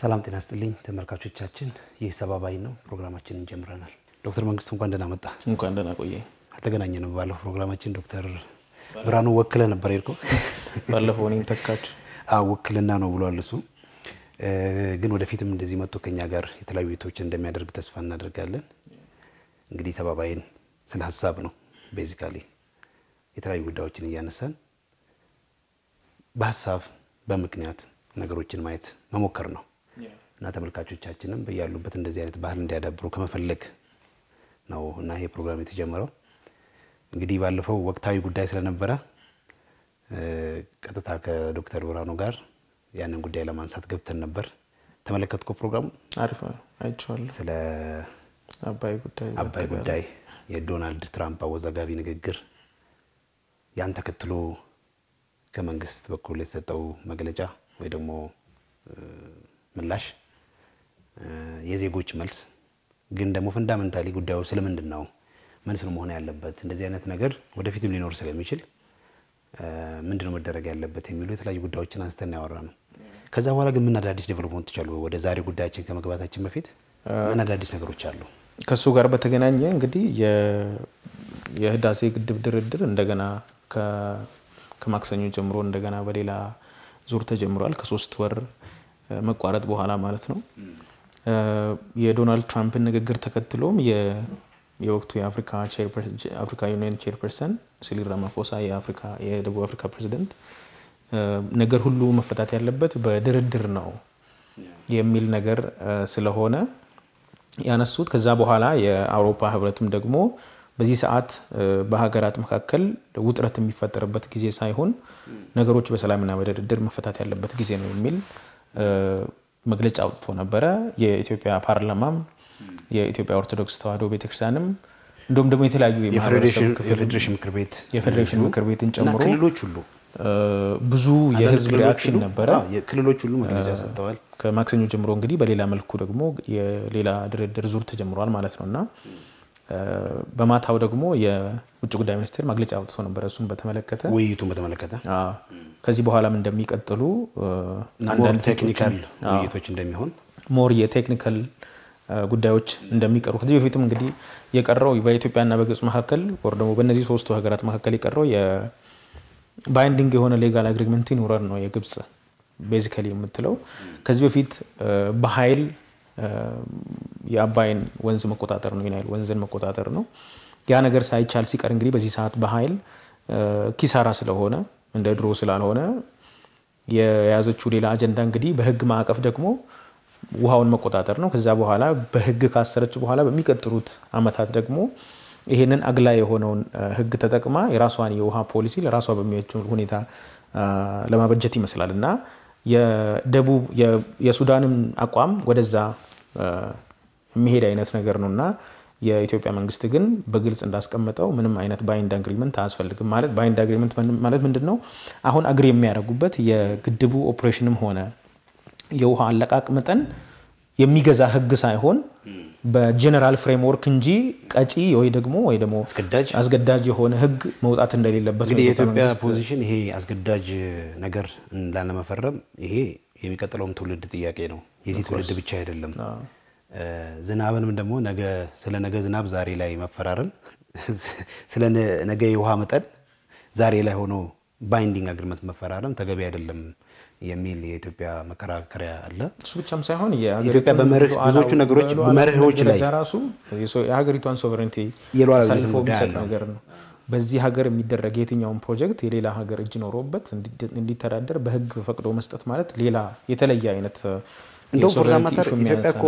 ሰላም ጤና ይስጥልኝ ተመልካቾቻችን ይህ ሰባባይን ነው ፕሮግራማችንን ጀምረናል ዶክተር መንግስቱ እንኳን ደህና መጣ እንኳን ደህና ቆየ አተገናኘን ባለው ፕሮግራማችን ዶክተር ብራኑ ወክለ ነበር ይልኩ ባለፈው እኔን ተካች ወክልና ነው ብሏል እሱ ግን ወደፊትም እንደዚህ መጥቶ ከኛ ጋር የተለያዩ ውይይቶችን እንደሚያደርግ ተስፋ እናደርጋለን እንግዲህ ሰባባይን ስለ ሐሳብ ነው ቤዚካሊ የተለያዩ ጉዳዮችን ያነሳን በሐሳብ በመክንያት ነገሮችን ማየት መሞከር ነው እና ተመልካቾቻችንም በያሉበት እንደዚህ አይነት ባህል እንዲያዳብሩ ከመፈለግ ነው እና ይሄ ፕሮግራም የተጀመረው እንግዲህ ባለፈው ወቅታዊ ጉዳይ ስለነበረ ቀጥታ ከዶክተር ብራኑ ጋር ያንን ጉዳይ ለማንሳት ገብተን ነበር ተመለከትኩ ፕሮግራሙ አሪፍ አይቻለሁ ስለ አባይ ጉዳይ የዶናልድ ትራምፕ አወዛጋቢ ንግግር ያን ተከትሎ ከመንግስት በኩል የተሰጠው መግለጫ ወይ ደግሞ ምላሽ የዜጎች መልስ ግን ደግሞ ፈንዳሜንታሊ ጉዳዩ ስለምንድነው ምን ስለመሆን ያለበት እንደዚህ አይነት ነገር ወደፊትም ሊኖር ስለሚችል ምንድነው መደረግ ያለበት የሚሉ የተለያዩ ጉዳዮችን አንስተን ያወራነው ከዛ በኋላ ግን ምን አዳዲስ ዴቨሎፕመንት ይቻሉ ወደ ዛሬ ጉዳያችን ከመግባታችን በፊት ምን አዳዲስ ነገሮች አሉ ከሱ ጋር በተገናኘ እንግዲህ የህዳሴ ግድብ ድርድር እንደገና ከማክሰኞ ጀምሮ እንደገና በሌላ ዙር ተጀምሯል ከ3 ወር መቋረጥ በኋላ ማለት ነው የዶናልድ ትራምፕ ንግግር ተከትሎም የወቅቱ የአፍሪካ ዩኒየን ቼርፐርሰን ሲሪል ራማፎሳ የደቡብ አፍሪካ ፕሬዝዳንት ነገር ሁሉ መፈታት ያለበት በድርድር ነው የሚል ነገር ስለሆነ ያነሱት ከዛ በኋላ የአውሮፓ ህብረትም ደግሞ በዚህ ሰዓት በሀገራት መካከል ውጥረት የሚፈጠርበት ጊዜ ሳይሆን ነገሮች በሰላምና በድርድር መፈታት ያለበት ጊዜ ነው የሚል መግለጫ አውጥቶ ነበር የኢትዮጵያ ፓርላማም የኢትዮጵያ ኦርቶዶክስ ተዋሕዶ ቤተክርስቲያንም እንደውም ደግሞ የተለያዩ የፌዴሬሽን ምክር ቤትን ጨምሮ ክልሎች ሁሉ ብዙ የህዝብ ሪአክሽን ነበር ክልሎች ሁሉ መግለጫ ሰጥተዋል ከማክሰኞ ጀምሮ እንግዲህ በሌላ መልኩ ደግሞ የሌላ ድርድር ዙር ተጀምሯል ማለት ነውና በማታው ደግሞ የውጭ ጉዳይ ሚኒስቴር መግለጫ አውጥቶ ነበር እሱን በተመለከተ ውይይቱን በተመለከተ ከዚህ በኋላም እንደሚቀጥሉ አንዳንድ ቴክኒካል ውይይቶች እንደሚሆን ሞር የቴክኒካል ጉዳዮች እንደሚቀሩ ከዚህ በፊትም እንግዲህ የቀረው በኢትዮጵያና በግብጽ መካከል ወር ደግሞ በእነዚህ ሶስቱ ሀገራት መካከል የቀረው የባይንዲንግ የሆነ ሌጋል አግሪመንት ይኖራል ነው የግብጽ ቤዚካሊ የምትለው ከዚህ በፊት በኃይል የአባይን ወንዝ መቆጣጠር ነው የናይል ወንዝን መቆጣጠር ነው ያ ነገር ሳይቻል ሲቀር እንግዲህ በዚህ ሰዓት በኃይል ኪሳራ ስለሆነ እንደ ድሮ ስላልሆነ የያዘችው ሌላ አጀንዳ እንግዲህ በህግ ማዕቀፍ ደግሞ ውሃውን መቆጣጠር ነው ከዛ በኋላ በህግ ካሰረች በኋላ በሚቀጥሉት አመታት ደግሞ ይሄንን አግላይ የሆነውን ህግ ተጠቅማ የራሷን የውሃ ፖሊሲ ለራሷ በሚያስችል ሁኔታ ለማበጀት ይመስላልና የደቡብ የሱዳንም አቋም ወደዛ የሚሄድ አይነት ነገር ነውና የኢትዮጵያ መንግስት ግን በግልጽ እንዳስቀመጠው ምንም አይነት ባይንድ አግሪመንት አያስፈልግም ማለት ባይንድ አግሪመንት ማለት ምንድነው አሁን አግሪ የሚያደርጉበት የግድቡ ኦፕሬሽንም ሆነ የውሃ አለቃቅ መጠን የሚገዛ ህግ ሳይሆን በጀነራል ፍሬምወርክ እንጂ ቀጪ ወይ ደግሞ አስገዳጅ የሆነ ህግ መውጣት እንደሌለበት ነው የኢትዮጵያ ፖዚሽን ይሄ አስገዳጅ ነገር ላለመፈረም ይሄ የሚቀጥለውም ትውልድ ጥያቄ ነው የዚህ ትውልድ ብቻ አይደለም ዝናብንም ደግሞ ስለ ነገ ዝናብ ዛሬ ላይ መፈራረም ስለ ነገ የውሃ መጠን ዛሬ ላይ ሆኖ ባይንዲንግ አግሪመንት መፈራረም ተገቢ አይደለም የሚል የኢትዮጵያ መከራከሪያ አለ እሱ ብቻም ሳይሆን የኢትዮጵያ በመርህ ብዙዎቹ ነገሮች በመርሆች ላይ ራሱ የሀገሪቷን ሶቨሬንቲ ሰልፎ የሚሰጥ ነገር ነው በዚህ ሀገር የሚደረግ የትኛውን ፕሮጀክት የሌላ ሀገር እጅ ኖሮበት እንዲተዳደር በህግ ፈቅዶ መስጠት ማለት ሌላ የተለየ አይነት እንደው ፎርዛማተር ኢትዮጵያ እኮ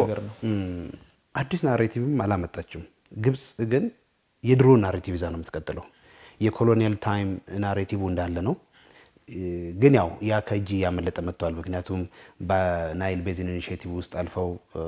አዲስ ናሬቲቭም አላመጣችም ግብጽ ግን የድሮ ናሬቲቭ ይዛ ነው የምትቀጥለው የኮሎኒያል ታይም ናሬቲቭ እንዳለ ነው ግን ያው ያ ከጂ ያመለጠ መጥቷል ምክንያቱም በናይል ቤዚን ኢኒሺዬቲቭ ውስጥ አልፈው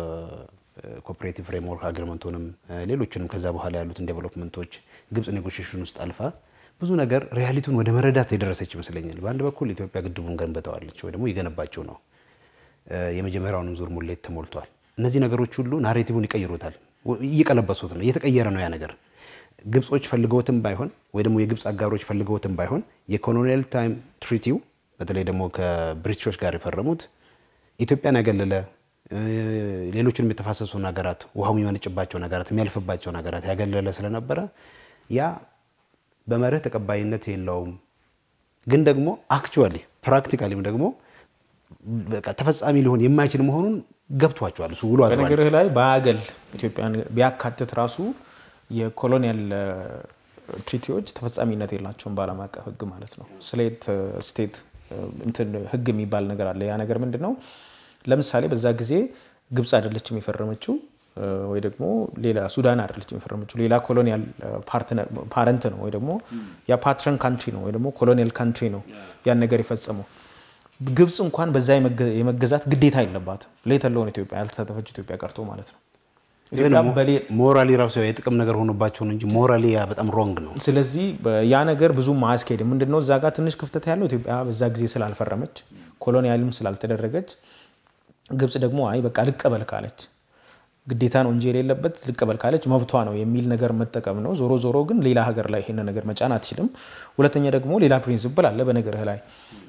ኮኦፐሬቲቭ ፍሬምወርክ አግሪመንቱንም ሌሎችንም ከዛ በኋላ ያሉትን ዴቨሎፕመንቶች ግብጽ ኔጎሺዬሽን ውስጥ አልፋ ብዙ ነገር ሪያሊቲውን ወደ መረዳት የደረሰች ይመስለኛል በአንድ በኩል ኢትዮጵያ ግድቡን ገንብተዋለች ወይ ደግሞ ይገነባቸው ነው የመጀመሪያውን ዙር ሙሌት ተሞልቷል እነዚህ ነገሮች ሁሉ ናሬቲቭን ይቀይሩታል እየቀለበሱት ነው እየተቀየረ ነው ያ ነገር ግብጾች ፈልገውትም ባይሆን ወይ ደግሞ የግብጽ አጋሮች ፈልገውትም ባይሆን የኮሎኒያል ታይም ትሪቲው በተለይ ደግሞ ከብሪቲሾች ጋር የፈረሙት ኢትዮጵያን ያገለለ ሌሎችንም የተፋሰሱ ነገራት ውሃው የሚመነጭባቸው ነገራት የሚያልፍባቸው ነገራት ያገለለ ስለነበረ ያ በመርህ ተቀባይነት የለውም ግን ደግሞ አክቹአሊ ፕራክቲካሊም ደግሞ በቃ ተፈጻሚ ሊሆን የማይችል መሆኑን ገብቷቸዋል እሱ ውሎ አጥቷል በነገርህ ላይ ባያገል ኢትዮጵያን ቢያካትት ራሱ የኮሎኒያል ትሪቲዎች ተፈጻሚነት የላቸውም በዓለም አቀፍ ህግ ማለት ነው ስቴት እንትን ህግ የሚባል ነገር አለ ያ ነገር ምንድነው ለምሳሌ በዛ ጊዜ ግብጽ አይደለችም የፈረመችው ወይ ደግሞ ሌላ ሱዳን አይደለችም የፈረመችው ሌላ ኮሎኒያል ፓረንት ነው ወይ ደግሞ ያ ፓትረን ካንትሪ ነው ወይ ደግሞ ኮሎኒያል ካንትሪ ነው ያን ነገር የፈጸመው ግብጽ እንኳን በዛ የመገዛት ግዴታ የለባትም ለተለውን ኢትዮጵያ ያልተሳተፈች ኢትዮጵያ ቀርቶ ማለት ነው ሞራሊ ራሱ የጥቅም ነገር ሆኖባቸው እንጂ ሞራሊ ያ በጣም ሮንግ ነው ስለዚህ ያ ነገር ብዙ ማስኬድ ምንድነው እዛ ጋር ትንሽ ክፍተት ያለው ኢትዮጵያ በዛ ጊዜ ስላልፈረመች ኮሎኒያልም ስላልተደረገች ግብጽ ደግሞ አይ በቃ ልቀበል ካለች ግዴታ ነው እንጂ የሌለበት ልቀበል ካለች መብቷ ነው የሚል ነገር መጠቀም ነው ዞሮ ዞሮ ግን ሌላ ሀገር ላይ ይሄን ነገር መጫን አትችልም ሁለተኛ ደግሞ ሌላ ፕሪንሲፕል አለ በነገርህ ላይ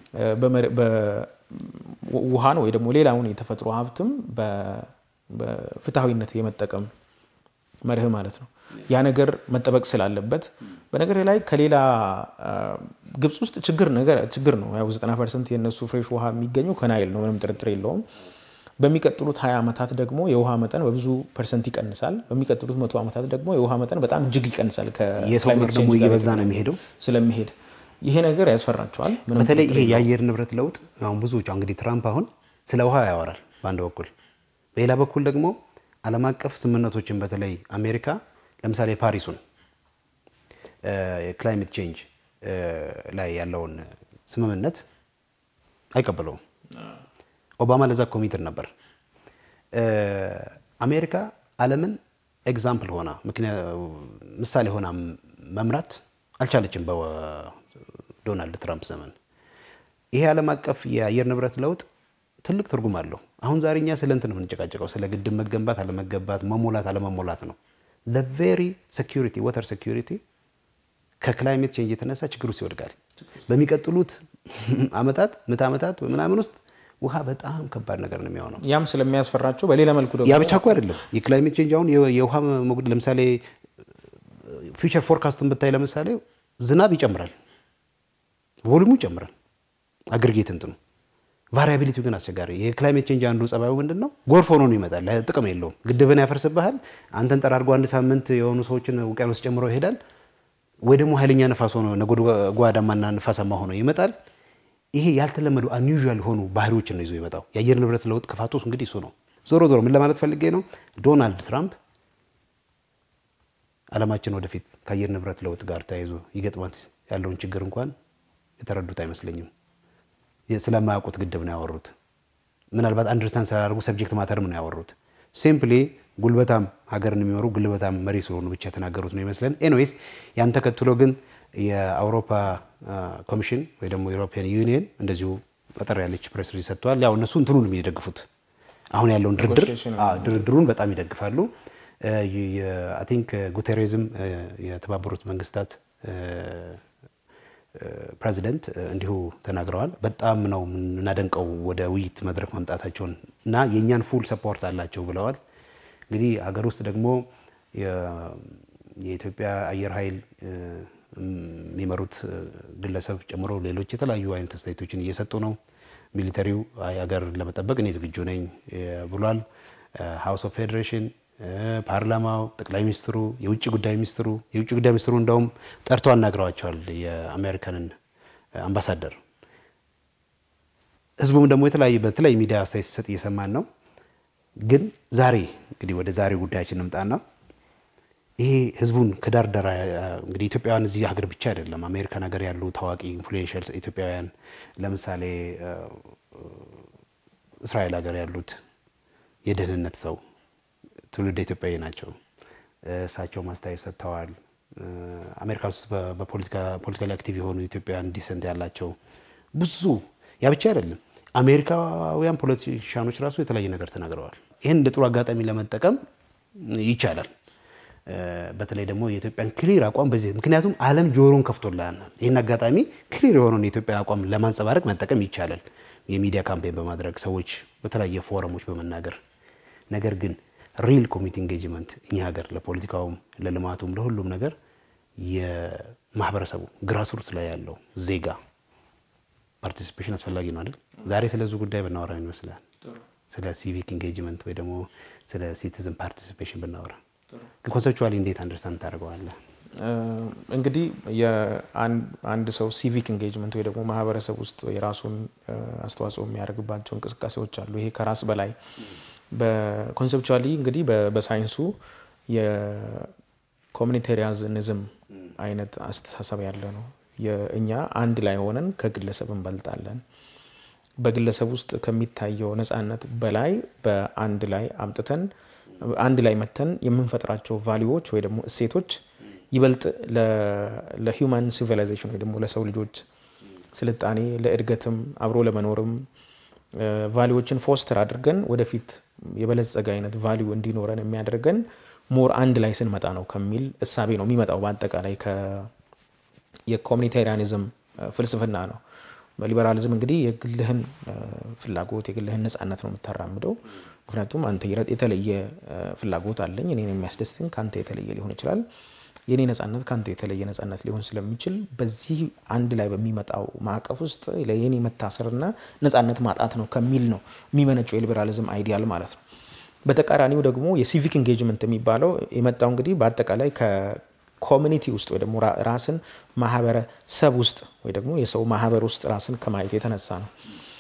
በውሃ ነው ወይ ደግሞ ሌላውን የተፈጥሮ ሀብትም በፍትሃዊነት የመጠቀም መርህ ማለት ነው ያ ነገር መጠበቅ ስላለበት በነገር ላይ ከሌላ ግብጽ ውስጥ ችግር ነው ያው 90% የነሱ ፍሬሽ ውሃ የሚገኘው ከናይል ነው ምንም ጥርጥር የለውም በሚቀጥሉት 20 አመታት ደግሞ የውሃ መጠን በብዙ ፐርሰንት ይቀንሳል በሚቀጥሉት 100 አመታት ደግሞ የውሃ መጠን በጣም እጅግ ይቀንሳል የሰውር ደግሞ እየበዛ ነው የሚሄደው ስለሚሄድ ይሄ ነገር ያስፈራቸዋል በተለይ ይሄ የአየር ንብረት ለውጥ አሁን ብዙዎች እንግዲህ ትራምፕ አሁን ስለ ውሃ ያወራል በአንድ በኩል በሌላ በኩል ደግሞ ዓለም አቀፍ ስምምነቶችን በተለይ አሜሪካ ለምሳሌ ፓሪሱን የክላይሜት ቼንጅ ላይ ያለውን ስምምነት አይቀበለውም ኦባማ ለዛ ኮሚትድ ነበር አሜሪካ ዓለምን ኤግዛምፕል ሆና ምሳሌ ሆና መምራት አልቻለችም በዶናልድ ትራምፕ ዘመን ይሄ ዓለም አቀፍ የአየር ንብረት ለውጥ ትልቅ ትርጉም አለው አሁን ዛሬኛ ስለንትን ነው እንጨቃጨቀው ስለ ግድብ መገንባት አለመገንባት መሞላት አለመሞላት ነው the very security water security ከክላይሜት ቼንጅ የተነሳ ችግሩ ሲወድቃል በሚቀጥሉት አመታት ምታመታት ምናምን ውስጥ ውሃ በጣም ከባድ ነገር ነው የሚሆነው ያም ስለሚያስፈራቸው በሌላ መልኩ ደግሞ ያ ብቻ እኮ አይደለም የክላይሜት ቼንጅ አሁን የውሃ መጉደል ለምሳሌ ፊውቸር ፎርካስቱን ብታይ ለምሳሌ ዝናብ ይጨምራል ቮሊዩሙ ይጨምራል አግሪጌት እንትኑ ቫሪያቢሊቲው ግን አስቸጋሪ የክላይሜት ቼንጅ አንዱ ጸባዩ ምንድነው ጎርፍ ሆኖ ነው ይመጣል ጥቅም የለውም ግድብን ያፈርስብሃል አንተን ጠራርጎ አንድ ሳምንት የሆኑ ሰዎችን ውቅያኖስ ጨምሮ ይሄዳል ወይ ደግሞ ኃይለኛ ነፋስ ሆኖ ነጎድጓዳማና ነፋሳማ ሆኖ ይመጣል ይሄ ያልተለመዱ አንዩዥዋል ሆኑ ባህሪዎችን ነው ይዞ ይመጣው የአየር ንብረት ለውጥ ከፋቶስ እንግዲህ እሱ ነው ዞሮ ምን ለማለት ፈልጌ ነው ዶናልድ ትራምፕ ዓለማችን ወደፊት ከአየር ንብረት ለውጥ ጋር ተያይዞ ይገጥማት ያለውን ችግር እንኳን የተረዱት አይመስለኝም ስለማያውቁት ግድብ ነው ያወሩት ምናልባት አንደርስታንድ ስላላደረጉ ሰብጀክት ማተር ነው ያወሩት ሲምፕሊ ጉልበታም ሀገርን የሚመሩ ጉልበታም መሪ ስለሆኑ ብቻ ተናገሩት ነው ይመስለን ኤኒዌይስ ያን ተከትሎ ግን የአውሮፓ ኮሚሽን ወይ ደግሞ ዩሮፒያን ዩኒየን እንደዚሁ አጠር ያለች ፕሬስ ሪሊዝ ሰጥቷል ያው እነሱ እንትኑን የሚደግፉት አሁን ያለውን ድርድሩን በጣም ይደግፋሉ አይ ቲንክ ጉተሬዝም የተባበሩት መንግስታት ፕሬዚደንት እንዲሁ ተናግረዋል በጣም ነው እናደንቀው ወደ ውይይት መድረክ ማምጣታቸውን እና የኛን ፉል ሰፖርት አላቸው ብለዋል እንግዲህ ሀገር ውስጥ ደግሞ የኢትዮጵያ አየር ኃይል የሚመሩት ግለሰብ ጨምሮ ሌሎች የተለያዩ አይነት ስቴቶችን እየሰጡ ነው ሚሊተሪው ሀገር ለመጠበቅ እኔ ዝግጁ ነኝ ብሏል ሃውስ ኦፍ ፌዴሬሽን ፓርላማው ጠቅላይ ሚኒስትሩ የውጭ ጉዳይ ሚኒስትሩ እንደውም ጠርቶ አናግረዋቸዋል የአሜሪካንን አምባሳደር ህዝቡም ደግሞ በተለያየ ሚዲያ አስተያየት ሲሰጥ እየሰማን ነው ግን ዛሬ እንግዲህ ወደ ዛሬ ጉዳያችን እንምጣና ይሄ ህዝቡን ከዳርዳራ እንግዲህ ኢትዮጵያውያን እዚህ ሀገር ብቻ አይደለም አሜሪካን ሀገር ያሉ ታዋቂ ኢንፍሉዌንሻል ኢትዮጵያውያን ለምሳሌ እስራኤል ሀገር ያሉት የደህንነት ሰው ትውልደ ኢትዮጵያዊ ናቸው እሳቸው ማስተያየት ሰጥተዋል አሜሪካ ውስጥ በፖለቲካሊ አክቲቭ የሆኑ ኢትዮጵያውያን ዲሰንት ያላቸው ብዙ ያ ብቻ አይደለም አሜሪካውያን ፖለቲሻኖች ራሱ የተለያየ ነገር ተናግረዋል ይሄን ለጥሩ አጋጣሚ ለመጠቀም ይቻላል በተለይ ደግሞ የኢትዮጵያን ክሊር አቋም በዚህ ምክንያቱም ዓለም ጆሮን ከፍቶላና ይሄን አጋጣሚ ክሊር የሆነውን የኢትዮጵያ አቋም ለማንጸባረቅ መጠቀም ይቻላል የሚዲያ ካምፔን በማድረግ ሰዎች በተለያየ ፎረሞች በመናገር ነገር ግን ሪል ኮሚኒቲ ኢንጌጅመንት እኛ ሀገር ለፖለቲካውም ለልማቱም ለሁሉም ነገር የማህበረሰቡ ግራስሩት ላይ ያለው ዜጋ ፓርቲሲፔሽን አስፈላጊ ነው አይደል ዛሬ ስለዚህ ጉዳይ በእናወራ ይመስላል ስለ ሲቪክ ኢንጌጅመንት ወይ ደግሞ ስለ ሲቲዝን ፓርቲሲፔሽን በእናወራ ኮንሰፕቹዋሊ እንዴት አንደርስታንድ ታደርገዋለህ እንግዲህ የአንድ ሰው ሲቪክ ኢንጌጅመንት ወይ ደግሞ ማህበረሰብ ውስጥ የራሱን አስተዋጽኦ የሚያደርግባቸው እንቅስቃሴዎች አሉ ይሄ ከራስ በላይ በኮንሰፕቹዋሊ እንግዲህ በሳይንሱ የኮሚኒቴሪያኒዝም አይነት አስተሳሰብ ያለ ነው የኛ አንድ ላይ ሆነን ከግለሰብ እንበልጣለን በግለሰብ ውስጥ ከሚታየው ነፃነት በላይ በአንድ ላይ አምጥተን አንድ ላይ መተን የምንፈጥራቸው ቫልዩዎች ወይ ደግሞ እሴቶች ይበልጥ ለሂውማን ሲቪላይዜሽን ወይ ደግሞ ለሰው ልጆች ስልጣኔ ለእድገትም አብሮ ለመኖርም ቫልዩዎችን ፎስተር አድርገን ወደፊት የበለጸገ አይነት ቫልዩ እንዲኖረን የሚያደርገን ሞር አንድ ላይ ስንመጣ ነው ከሚል እሳቤ ነው የሚመጣው በአጠቃላይ የኮሚኒቴሪያኒዝም ፍልስፍና ነው በሊበራሊዝም እንግዲህ የግልህን ፍላጎት የግልህን ነፃነት ነው የምታራምደው ምክንያቱም አንተ የተለየ ፍላጎት አለኝ እኔን የሚያስደስተኝ ካንተ የተለየ ሊሆን ይችላል የኔ ነፃነት ካንተ የተለየ ነፃነት ሊሆን ስለሚችል በዚህ አንድ ላይ በሚመጣው ማዕቀፍ ውስጥ ለየኔ መታሰርና ነፃነት ማጣት ነው ከሚል ነው የሚመነጨው የሊበራሊዝም አይዲያል ማለት ነው በተቃራኒው ደግሞ የሲቪክ ኢንጌጅመንት የሚባለው የመጣው እንግዲህ በአጠቃላይ ከኮሚኒቲ ውስጥ ወይ ደግሞ ራስን ማህበረሰብ ውስጥ ወይ ደግሞ የሰው ማህበር ውስጥ ራስን ከማየት የተነሳ ነው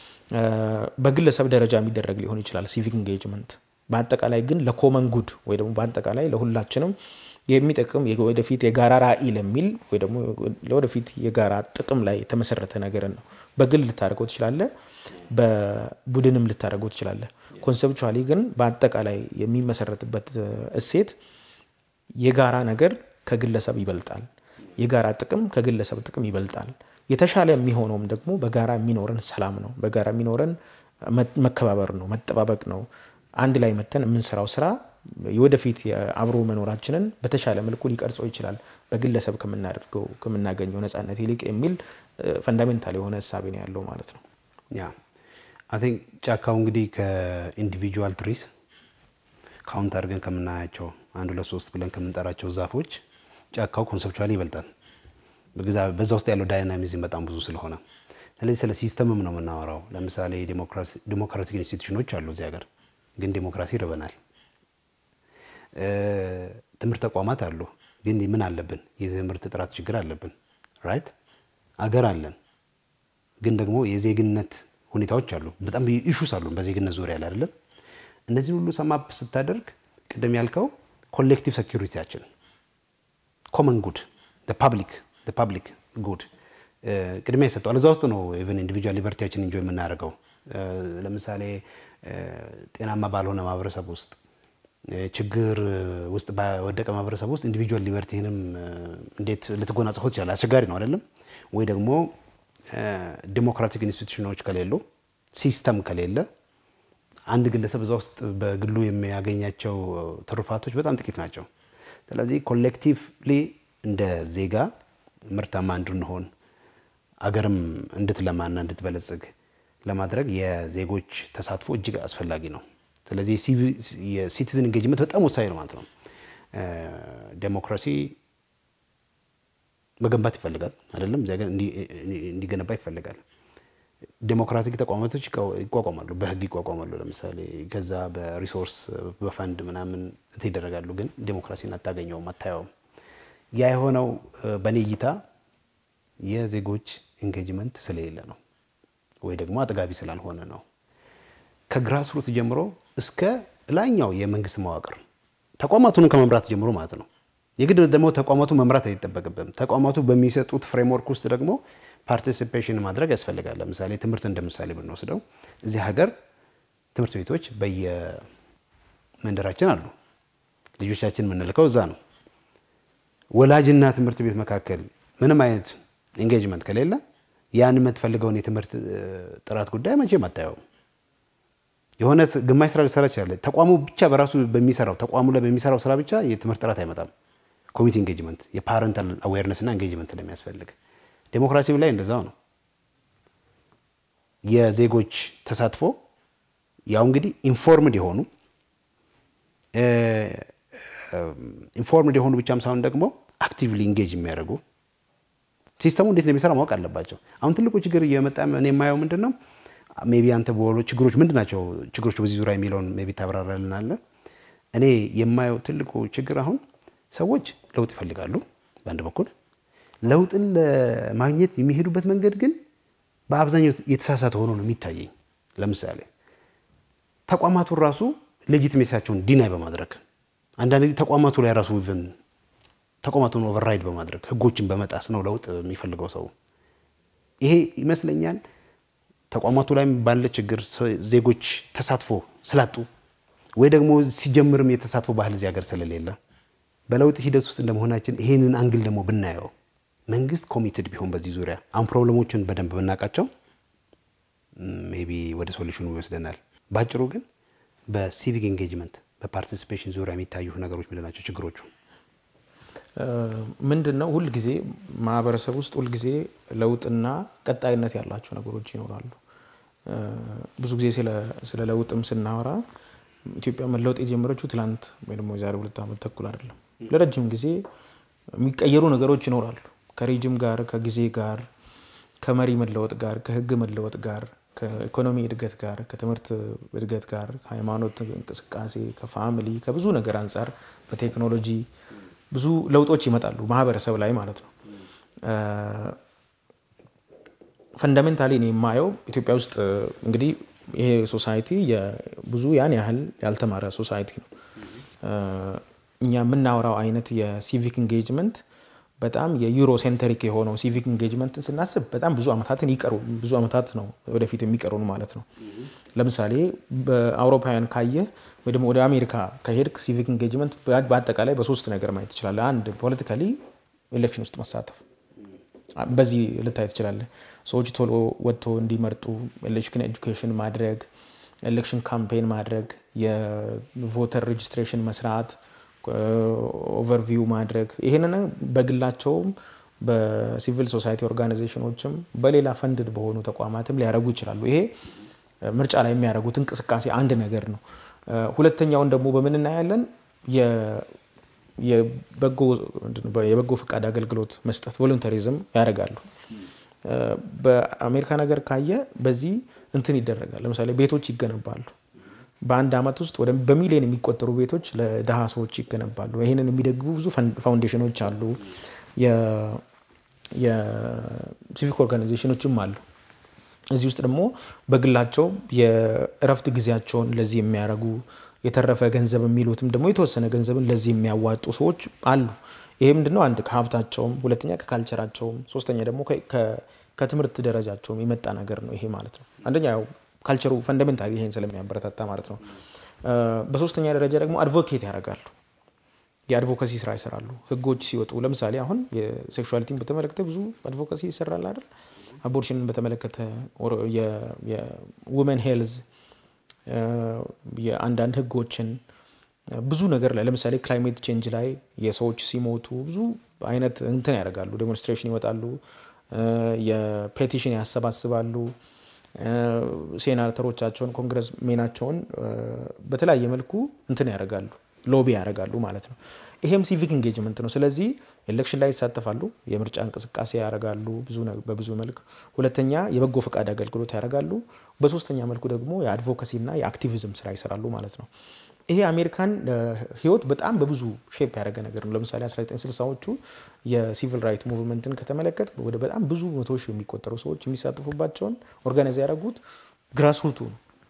በግለሰብ ደረጃ የሚደረግ ሊሆን ይችላል ሲቪክ ኢንጌጅመንት በአጠቃላይ ግን ለኮመን ጉድ ወይ ደግሞ በአጠቃላይ ለሁላችንም የሚጠቅም ወደፊት የጋራ ራዕይ ለሚል ወይ ደግሞ ለወደፊት የጋራ ጥቅም ላይ የተመሰረተ ነገር ነው በግል ልታደርገው ትችላለህ በቡድንም ልታደርገው ትችላለህ ኮንሰፕቹዋሊ ግን በአጠቃላይ የሚመሰረትበት እሴት የጋራ ነገር ከግለሰብ ይበልጣል የጋራ ጥቅም ከግለሰብ ጥቅም ይበልጣል የተሻለ የሚሆነውም ደግሞ በጋራ የሚኖረን ሰላም ነው በጋራ የሚኖረን መከባበር ነው መጠባበቅ ነው አንድ ላይ መተን የምንሰራው ስራ የወደፊት አብሮ መኖራችንን በተሻለ መልኩ ሊቀርጾ ይችላል በግለሰብ ከመናገኘው ነፃነት ይልቅ የሚል ፈንዳሜንታል የሆነ ሐሳብ ነው ያለው ማለት ነው ያ አይ ቲንክ ጫካው እንግዲህ ከኢንዲቪጁዋል ትሪስ ካውንት አድርገን ከምናያቸው አንድ ሁለት ሶስት ብለን ከምንጠራቸው ዛፎች ጫካው ኮንሰፕቹዋሊ ይበልጣል በዛ ውስጥ ያለው ዳይናሚዝም በጣም ብዙ ስለሆነ ስለዚህ ስለ ሲስተምም ነው የምናወራው ለምሳሌ ዲሞክራቲክ ኢንስቲትዩሽኖች አሉ እዚህ ሀገር ግን ዲሞክራሲ ይርበናል ትምህርት ተቋማት አሉ ግን ምን አለብን የትምህርት ጥራት ችግር አለብን ራይት አገር አለን ግን ደግሞ የዜግነት ሁኔታዎች አሉ በጣም ኢሹስ አሉ በዜግነት ዙሪያ ላይ አይደለም እነዚህ ሁሉ ሰማፕ ስታደርግ ቀደም ያልከው ኮሌክቲቭ ሴኩሪቲያችን ኮመን ጉድ the public good ቅድሚያ ይሰጣል እዛ ውስጥ ነው ኢቭን ኢንዲቪጁዋል ሊበርቲያችን ኢንጆይ የምናደርገው ለምሳሌ ጤናማ ባልሆነ ማህበረሰብ ውስጥ ችግር ውስጥ በወደቀ ማህበረሰብ ውስጥ ኢንዲቪጁዋል ሊበርቲንም እንዴት ልትጎናጸፈው ይችላል አስቸጋሪ ነው አይደለም ወይ ደግሞ ዲሞክራቲክ ኢንስቲትዩሽኖች ከሌሉ ሲስተም ከሌለ አንድ ግለሰብ እዛ ውስጥ በግሉ የሚያገኛቸው ትሩፋቶች በጣም ጥቂት ናቸው ስለዚህ ኮሌክቲቭሊ እንደ ዜጋ ምርታማ እንድንሆን አገርም እንድትለማና እንድትበለጽግ ለማድረግ የዜጎች ተሳትፎ እጅግ አስፈላጊ ነው ስለዚህ የሲቲዝን ኢንጌጅመንት በጣም ወሳኝ ነው ማለት ነው ዴሞክራሲ መገንባት ይፈልጋል አይደለም ዜጋን እንዲገነባ ይፈልጋል ዴሞክራቲክ ተቋማቶች ይቋቋማሉ በህግ ይቋቋማሉ ለምሳሌ ከዛ በሪሶርስ በፈንድ ምናምን ይደረጋሉ ግን ዴሞክራሲን አታገኘው ማታየው ያ የሆነው በኔ እይታ የዜጎች ኢንጌጅመንት ስለሌለ ነው ወይ ደግሞ አጥጋቢ ስላልሆነ ነው ከግራስሩት ጀምሮ እስከ ላይኛው የመንግስት መዋቅር ተቋማቱን ከመምራት ጀምሮ ማለት ነው የግድ ደግሞ ተቋማቱ መምራት አይተጠበቅብም ተቋማቱ በሚሰጡት ፍሬምወርክ ውስጥ ደግሞ ፓርቲሲፔሽን ማድረግ ያስፈልጋል ለምሳሌ ትምህርት እንደምሳሌ ብንወስደው እዚህ ሀገር ትምህርት ቤቶች በየመንደራችን አሉ ልጆቻችን ምንልከው እዛ ነው ወላጅና ትምህርት ቤት መካከል ምንም አይነት ኢንጌጅመንት ከሌለ ያን የምትፈልገውን የትምህርት ጥራት ጉዳይ መቼም አታየው የሆነ ግማሽ ስራ ሊሰራ ይችላል ተቋሙ ብቻ በራሱ በሚሰራው ተቋሙ ላይ በሚሰራው ስራ ብቻ የትምህርት ጥራት አይመጣም ኮሚቴ ኢንጌጅመንት የፓረንታል አዌርነስ እና ኢንጌጅመንት ለሚያስፈልግ ዴሞክራሲው ላይ እንደዛው ነው የዜጎች ተሳትፎ ያው እንግዲህ ኢንፎርምድ የሆኑ ብቻም ሳይሆን ደግሞ አክቲቭሊ ኢንጌጅ የሚያደርጉ ሲስተሙ እንዴት እንደሚሰራ ማወቅ አለባቸው አሁን ትልቁ ችግር እየመጣ እኔ የማየው ምንድነው ሜቢ አንተ በወሎ ችግሮች ምንድናቸው ችግሮች በዚህ ዙሪያ የሚለውን ሜቢ ታብራራልናል እኔ የማየው ትልቁ ችግር አሁን ሰዎች ለውጥ ይፈልጋሉ በአንድ በኩል ለውጥን ለማግኘት የሚሄዱበት መንገድ ግን በአብዛኛው የተሳሳተ ሆኖ ነው የሚታየኝ ለምሳሌ ተቋማቱ ራሱ ሌጂቲሜሲያቸውን ዲናይ በማድረግ አንዳንድ ጊዜ ተቋማቱ ላይ ራሱ ኢቭን ተቋማቱን ኦቨርራይድ በማድረግ ህጎችን በመጣስ ነው ለውጥ የሚፈልገው ሰው ይሄ ይመስለኛል ተቋማቱ ላይ ባለ ችግር ዜጎች ተሳትፎ ስላጡ ወይ ደግሞ ሲጀምርም የተሳትፎ ባህል እዚህ ሀገር ስለሌለ በለውጥ ሂደት ውስጥ እንደመሆናችን ይሄንን አንግል ደግሞ ብናየው መንግስት ኮሚትድ ቢሆን በዚህ ዙሪያ አሁን ፕሮብሌሞችን በደንብ ብናቃቸው ሜቢ ወደ ሶሉሽኑ ይወስደናል ባጭሩ ግን በሲቪክ ኢንጌጅመንት በፓርቲሲፔሽን ዙሪያ የሚታዩ ነገሮች ምንድናቸው ችግሮቹ ምንድነው ሁሉ ጊዜ ማህበረሰብ ውስጥ ሁሉ ጊዜ ለውጥና ቀጣይነት ያላቸው ነገሮች ይኖራሉ ብዙ ጊዜ ስለ ለውጥም ስናወራ ኢትዮጵያ መለውጥ የጀመረችው ትላንት ወይ ደግሞ ዛሬ 2 ዓመት ተኩል አይደለም ለረጅም ጊዜ የሚቀየሩ ነገሮች ይኖራሉ ከሬጅም ጋር ከጊዜ ጋር ከመሪ መለወጥ ጋር ከህግ መለወጥ ጋር ከኢኮኖሚ እድገት ጋር ከትምህርት እድገት ጋር ከሃይማኖት እንቅስቃሴ ከፋሚሊ ከብዙ ነገር አንፃር በቴክኖሎጂ ብዙ ለውጦች ይመጣሉ ማህበረሰብ ላይ ማለት ነው ፈንዳሜንታሊ ነው የማየው ኢትዮጵያ ውስጥ እንግዲህ ይሄ ሶሳይቲ የብዙ ያን ያህል ያልተማረ ሶሳይቲ ነው እኛ የምናወራው አይነት የሲቪክ ኢንጌጅመንት በጣም የዩሮ ሴንትሪክ የሆነው ሲቪክ ኢንጌጅመንትን ስናስብ በጣም ብዙ አመታት ነው ወደፊት የሚቀሩን ማለት ነው ለምሳሌ በአውሮፓውያን ካየ ወይ ደግሞ ወደ አሜሪካ ከሄድክ ሲቪክ ኢንጌጅመንት በአጠቃላይ በሶስት ነገር ማየት ይችላል አንድ ፖለቲካሊ ኤሌክሽን ውስጥ መሳተፍ በዚህ ልታይ ይችላል ሰዎች ቶሎ ወጥቶ እንዲመርጡ ኤሌክሽን ኤጁኬሽን ማድረግ ኤሌክሽን ካምፔን ማድረግ የቮተር ሬጅስትሬሽን መስራት ኦቨርቪው ማድረግ ይሄንን በግላቸው በሲቪል ሶሳይቲ ኦርጋናይዜሽኖችም በሌላ ፈንድድ በሆኑ ተቋማትም ሊያረጉ ይችላሉ ይሄ ምርጫ ላይ የሚያረጉት እንቅስቃሴ አንድ ነገር ነው ሁለተኛውን ደግሞ በምን እናያለን የበጎ ፍቃድ አገልግሎት መስጠት ቮለንተሪዝም ያደርጋሉ በአሜሪካ ነገር ካየ በዚህ እንትን ይደረጋል ለምሳሌ ቤቶች ይገነባሉ በአንድ አመት ውስጥ ወደ በሚሊዮን የሚቆጠሩ ቤቶች ለደሃ ሰዎች ይገነባሉ ይሄንን የሚደግፉ ብዙ ፋውንዴሽኖች አሉ የሲቪክ ኦርጋናይዜሽኖችም አሉ እዚህ ውስጥ ደግሞ በግላቸው የእረፍት ጊዜያቸውን ለዚህ የሚያረጉ የተረፈ ገንዘብ የሚሉትም ደግሞ የተወሰነ ገንዘብን ለዚህ የሚያዋጡ ሰዎች አሉ ይሄ ምንድነው አንድ ከሀብታቸውም ሁለተኛ ከካልቸራቸውም ሶስተኛ ደግሞ ከትምህርት ደረጃቸውም የመጣ ነገር ነው ይሄ ማለት ነው አንደኛ ያው ካልቸሩ ፈንዳሜንታሊ ይሄን ስለሚያበረታታ ማለት ነው በሶስተኛ ደረጃ ደግሞ አድቮኬት ያደርጋሉ የአድቮኬሲ ስራ ይሰራሉ ህጎች ሲወጡ ለምሳሌ አሁን የሴክሹዋሊቲን በተመለከተ ብዙ አድቮኬሲ ይሰራል አይደል አቦርሽንን በተመለከተ የውመን ሄልዝ የአንዳንድ ህጎችን ብዙ ነገር ላይ ለምሳሌ ክላይሜት ቼንጅ ላይ የሰዎች ሲሞቱ ብዙ አይነት እንትን ያደርጋሉ ዴሞንስትሬሽን ይወጣሉ የፔቲሽን ያሰባስባሉ ሴናተሮቻቸውን ኮንግረስ ሜናቸውን በተለያየ መልኩ እንትን ያደርጋሉ ሎቢ ያደርጋሉ ማለት ነው ይሄም ሲቪክ ኢንጌጅመንት ነው ስለዚህ ኤሌክሽን ላይ ይሳተፋሉ የምርጫ እንቅስቃሴ ያደርጋሉ በብዙ መልኩ ሁለተኛ የበጎ ፈቃድ አገልግሎት ያደርጋሉ በሶስተኛ መልኩ ደግሞ የአድቮኬሲና የአክቲቪዝም ስራ ይሰራሉ ማለት ነው ይሄ አሜሪካን ህይወት በጣም በብዙ ሼፕ ያደረገ ነገር ነው ለምሳሌ 1960ዎቹ የሲቪል ራይት ሙቭመንትን ከተመለከተ ወደ በጣም ብዙ መቶዎች የሚቆጠሩ ሰዎች የሚሳተፉባቸውን ኦርጋናይዝ ያደረጉት ግራስሩቱ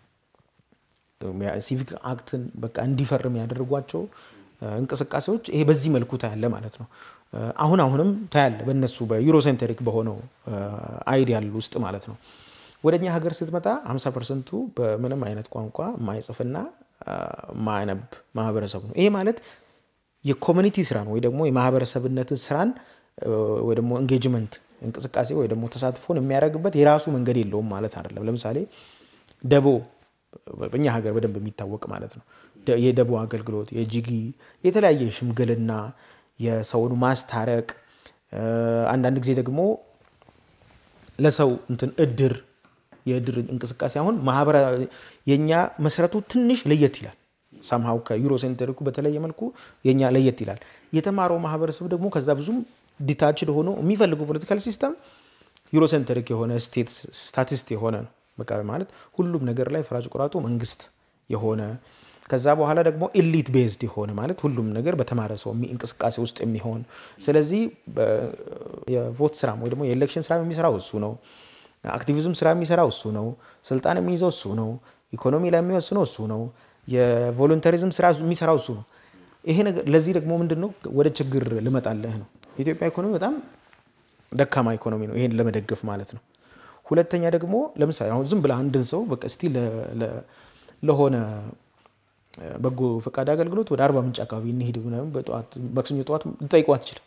ሲቪክ አክትን በቃ እንዲፈርም ያደረጓቸው እንቅስቃሴዎች ይሄ በዚህ መልኩ ታያለ ማለት ነው አሁንም ታያለ በእነሱ በዩሮሴንትሪክ በሆነው አይዲያል ውስጥ ማለት ነው ወደኛ ሀገር ስትመጣ 50% በምንም አይነት ቋንቋ ማይጽፍና ማይነብ ማህበረሰብ ነው ይሄ ማለት የኮሚኒቲ ስራ ነው ወይ ደግሞ የማህበረሰብነትን ስራን ወይ ደግሞ ኤንጌጅመንት እንቅስቃሴ ወይ ደግሞ ተሳትፎን የሚያደርግበት የራሱ መንገድ የለውም ማለት አይደለም ለምሳሌ ደቦ በእኛ ሀገር በደንብ የሚታወቅ ማለት ነው የደቡ አገልግሎት የጂጊ የተለያየ ሽምግልና የሰውን ማስታረቅ አንዳንድ ጊዜ ደግሞ ለሰው እንትን እድር የእድር እንቅስቃሴ አሁን ማህበራ የኛ መሰረቱ ትንሽ ለየት ይላል ሳምሃው ከዩሮ ሴንተሪኩ በተለየ መልኩ የኛ ለየት ይላል የተማረው ማህበረሰብ ደግሞ ከዛ ብዙም ዲታችድ ሆኖ የሚፈልገው ፖለቲካል ሲስተም ዩሮ ሴንተሪክ የሆነ ስታቲስት የሆነ ነው በቃ ማለት ሁሉም ነገር ላይ ፍራጭ ቁራጡ መንግስት የሆነ ከዛ በኋላ ደግሞ ኤሊት ቤዝድ የሆነ ማለት ሁሉም ነገር በተማረ ሰው እንቅስቃሴ ውስጥ የሚሆን ስለዚህ የቮት ስራ ወይ ደግሞ የኤሌክሽን ስራ የሚሰራው እሱ ነው አክቲቪዝም ስራ የሚሰራው እሱ ነው ስልጣን የሚይዘው እሱ ነው ኢኮኖሚ ላይ የሚወስነው እሱ ነው የቮለንተሪዝም ስራ የሚሰራው እሱ ነው ይሄ ነገር ለዚህ ደግሞ ምንድነው ወደ ችግር ልመጣለህ ነው ኢትዮጵያ ኢኮኖሚ በጣም ደካማ ኢኮኖሚ ነው ይሄን ለመደገፍ ማለት ነው ሁለተኛ ደግሞ ለምሳሌ አሁን ዝም ብለ አንድን ሰው በቃ እስቲ ለሆነ በጎ ፈቃድ አገልግሎት ወደ 40 ምንጭ አካባቢ እንሄድ ምናምን በጧት ማክሰኞ ጧት ልጠይቋት ይችላል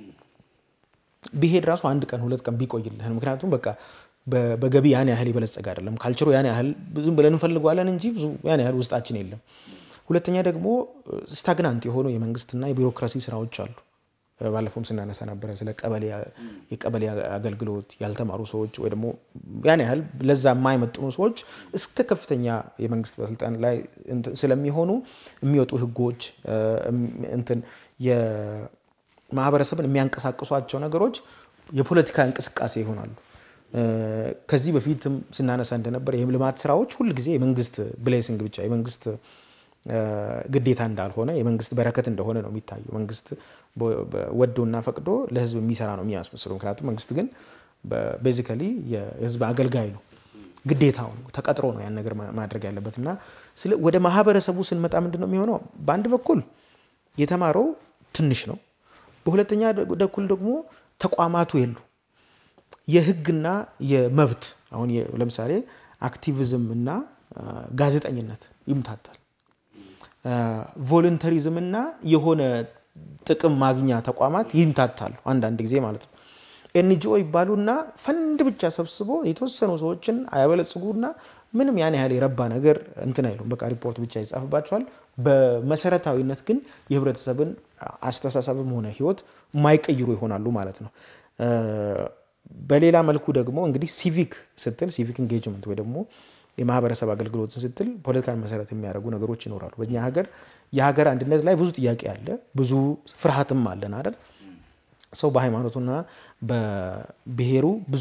ቢሄድ ራሱ አንድ ቀን ሁለት ቀን ቢቆይልህ ምክንያቱም በቃ በገቢ ያን ያህል ይበለጸግ አይደለም ካልቸሩ ያን ያህል ዝም ብለን እንፈልጋለን እንጂ ብዙ ያን ያህል ውስጣችን የለም ሁለተኛ ደግሞ ስታግናንት የሆኑ የመንግስትና የቢሮክራሲ ስራዎች አሉ ባለፈውም ስናነሳ ነበር ስለ የቀበሌ አገልግሎት ያልተማሩ ሰዎች ወይ ደግሞ ያን ያህል ለዛ የማይመጥኑ ሰዎች እስከ ከፍተኛ የመንግስት ባለስልጣን ላይ ስለሚሆኑ የሚወጡ ህጎች እንትን የማህበረሰብን የሚያንቀሳቅሷቸው ነገሮች የፖለቲካ እንቅስቃሴ ይሆናሉ ከዚህ በፊትም ስናነሳ እንደነበር የህም ልማት ስራዎች ሁሉ ጊዜ የመንግስት ብሌሲንግ ብቻ የመንግስት ግዴታ እንዳልሆነ የመንግስት በረከት እንደሆነ ነው የሚታየው መንግስት ወዶና ፈቅዶ ለህዝብ የሚሰራ ነው የሚያስመስለው ምክንያቱም መንግስት ግን ቤዚካሊ የህዝብ አገልጋይ ነው ግዴታው ተቀጥሮ ነው ያን ነገር ማድረግ ያለበትና ወደ ማህበረሰቡ ስንመጣ ምንድነው የሚሆነው በአንድ በኩል የተማረው ትንሽ ነው በሁለተኛ በኩል ደግሞ ተቋማቱ የሉ የህግና የመብት አሁን ለምሳሌ አክቲቪዝም እና ጋዜጠኝነት ይምታታል ቮለንተሪዝም እና የሆነ ጥቅም ማግኛ ተቋማት ይምታታሉ አንዳንድ ጊዜ ማለት ነው ኤንጂኦ ይባሉና ፈንድ ብቻ ሰብስቦ የተወሰኑ ሰዎችን አያበለጽጉና ምንም ያን ያህል የረባ ነገር እንትን አይሉም በቃ ሪፖርት ብቻ ይጻፍባቸዋል በመሰረታዊነት ግን የህብረተሰብን አስተሳሰብም ሆነ ህይወት ማይቀይሩ ይሆናሉ ማለት ነው በሌላ መልኩ ደግሞ እንግዲህ ሲቪክ ኢንጌጅመንት ወይ ደግሞ የማህበረሰብ አገልግሎት ስትል ፖለቲካን መሰረት የሚያደርጉ ነገሮች ይኖራሉ በእኛ ሀገር የሀገር አንድነት ላይ ብዙ ጥያቄ አለ ብዙ ፍርሃትም አለና አይደል ሰው በሃይማኖቱና በብሔሩ ብዙ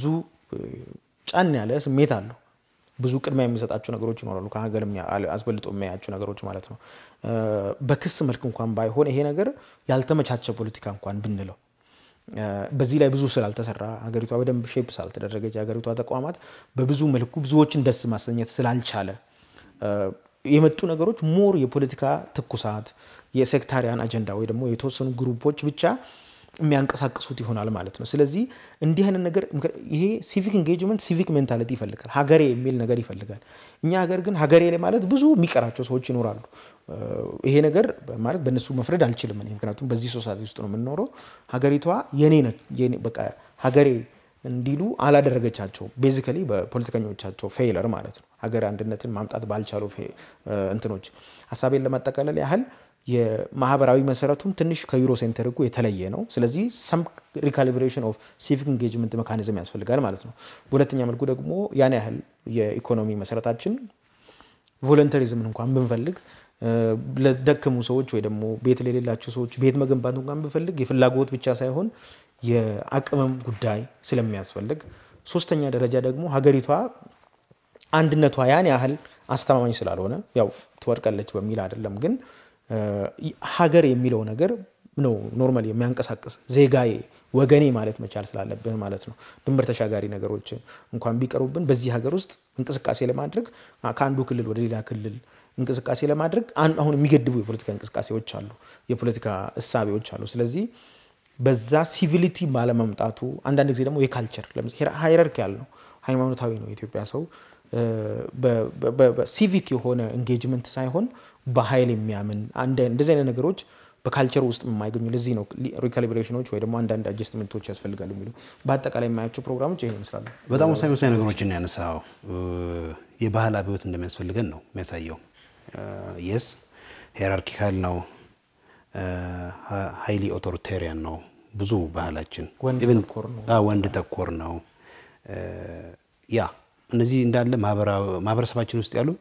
ጫን ያለ ስሜት አለው ብዙ ቅድሚያ የሚሰጣቸው ነገሮች ይኖራሉ ከሀገርም አስበልጦ የሚያያቸው ነገሮች ማለት ነው በክስ መልክ እንኳን ባይሆን ይሄ ነገር ያልተመቻቸ ፖለቲካ እንኳን ብንለው በዚህ ላይ ብዙ ስላልተሰራ ሀገሪቷ በደንብ ሼፕ ሳልተደረገች ሀገሪቷ ተቋማት በብዙ መልኩ ብዙዎችን ደስ ማሰኘት ስላልቻለ የመጡ ነገሮች ሞር የፖለቲካ ትኩሳት የሴክታሪያን አጀንዳ ወይ ደግሞ የተወሰኑ ግሩፖች ብቻ የሚያንቀሳቅሱት ይሆናል ማለት ነው ስለዚህ እንዲህ አይነት ነገር ይሄ ሲቪክ ኢንጌጅመንት ሲቪክ ሜንታሊቲ ይፈልጋል ሀገሬ የሚል ነገር ይፈልጋል እኛ ሀገር ግን ሀገሬ ላይ ማለት ብዙ የሚቀራቸው ሰዎች ይኖራሉ ይሄ ነገር ማለት በእነሱ መፍረድ አልችልም ምክንያቱም በዚህ ሶሳይቲ ውስጥ ነው የምንኖረው ሀገሪቷ የኔ በቃ ሀገሬ እንዲሉ አላደረገቻቸው ቤዚካሊ በፖለቲከኞቻቸው ፌለር ማለት ነው ሀገር አንድነትን ማምጣት ባልቻሉ እንትኖች ሐሳቤን ለማጠቃለል ያህል የማህበራዊ መሰረቱም ትንሽ ከዩሮ ሴንተሪኩ የተለየ ነው ስለዚህ some recalibration of civic engagement mechanism ያስፈልጋል ማለት ነው በሁለተኛ መልኩ ደግሞ ያን ያህል የኢኮኖሚ መሰረታችን ቮለንተሪዝምን እንኳን ብንፈልግ ለደከሙ ሰዎች ወይ ደግሞ ቤት ለሌላቸው ሰዎች ቤት መገንባት እንኳን ብንፈልግ የፍላጎት ብቻ ሳይሆን የአቅምም ጉዳይ ስለሚያስፈልግ ሶስተኛ ደረጃ ደግሞ ሀገሪቷ አንድነቷ ያን ያህል አስተማማኝ ስላልሆነ ያው ትወርቃለች በሚል አይደለም ግን ሀገር የሚለው ነገር ነው ኖርማሊ የሚያንቀሳቅስ ዜጋዬ ወገኔ ማለት መቻል ስላለብን ማለት ነው ድንበር ተሻጋሪ ነገሮች እንኳን ቢቀርቡብን በዚህ ሀገር ውስጥ እንቅስቃሴ ለማድረግ ከአንዱ ክልል ወደ ሌላ ክልል እንቅስቃሴ ለማድረግ አሁን የሚገድቡ የፖለቲካ እንቅስቃሴዎች አሉ የፖለቲካ እሳቤዎች አሉ ስለዚህ በዛ ሲቪሊቲ ባለመምጣቱ አንዳንድ ጊዜ ደግሞ የካልቸር ለምሳሌ ሃይራርኪያል ነው ሃይማኖታዊ ነው የኢትዮጵያ ሰው በሲቪክ የሆነ ኢንጌጅመንት ሳይሆን በኃይል የሚያምን እንደዚህ አይነት ነገሮች በካልቸር ውስጥ የማይገኙ ለዚህ ነው ሪካሊብሬሽኖች ወይ ደግሞ አንዳንድ አጀስትመንቶች ያስፈልጋሉ የሚሉ በአጠቃላይ የማያቸው ፕሮግራሞች ይሄን ይመስላሉ። በጣም ወሳኝ ነገሮችን ያነሳው የባህል አብዮት እንደሚያስፈልገን ነው የሚያሳየው። የስ ሄራርኪካል ነው ሃይሊ ኦቶሪቴሪያን ነው ብዙ ባህላችን ወንድ ተኮር ነው ያ እነዚህ እንዳለ ማህበረሰባችን ውስጥ ያሉ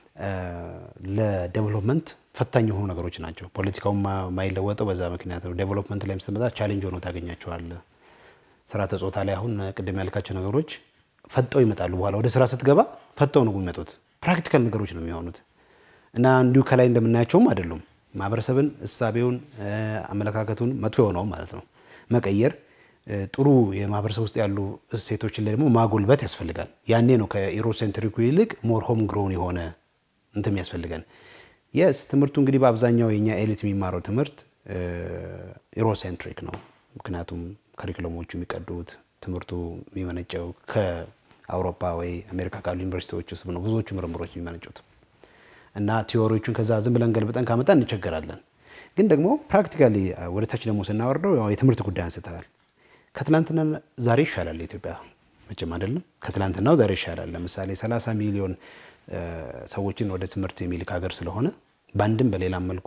ለዴቨሎፕመንት ፈታኝ የሆኑ ነገሮች ናቸው። ፖለቲካው ማይለወጠው በዛ ምክንያት ነው። ዴቨሎፕመንት ላይ ምስተመጣ ቻሌንጅ ሆኖ ታገኛቸዋል። ስራ ተጾታ ላይ አሁን ቅድም ያልካቸው ነገሮች ፈጠው ይመጣሉ። በኋላ ወደ ስራ ስትገባ ፈጠው ነው የሚመጡት። ፕራክቲካል ነገሮች ነው የሚሆኑት እና እንዲሁ ከላይ እንደምናያቸውም አይደሉም። ማህበረሰብን እሳቤውን አመለካከቱን መጥፎ የሆነው ማለት ነው መቀየር ጥሩ የማህበረሰብ ውስጥ ያሉ እሴቶችን ላይ ደግሞ ማጎልበት ያስፈልጋል። ያኔ ነው ከኢሮሴንትሪኩ ይልቅ ሞር ሆም ግሮውን የሆነ እንትን ያስፈልጋል። የስ ትምህርቱ እንግዲህ በአብዛኛው የኛ ኤሊት የሚማረው ትምህርት ኢሮሴንትሪክ ነው። ምክንያቱም ካሪኩለሞቹ የሚቀዱት ትምህርቱ የሚመነጨው ከአውሮፓ ወይ አሜሪካ ካሉ ዩኒቨርሲቲዎች ውስጥ ነው ብዙዎቹ ምርምሮች የሚመነጩት እና ቲዮሪዎቹን ከዛ ዝም ብለን ገልብጠን ካመጣን እንቸገራለን። ግን ደግሞ ፕራክቲካሊ ወደ ታች ደግሞ ስናወርደው ያው የትምህርት ጉዳይ አንስተሃል። ከትላንትና ዛሬ ይሻላል ኢትዮጵያ መቼም አይደለም። ከትላንትናው ዛሬ ይሻላል። ለምሳሌ 30 ሚሊዮን ሰዎችን ወደ ትምህርት የሚልክ ሀገር ስለሆነ ባንድም በሌላም መልኩ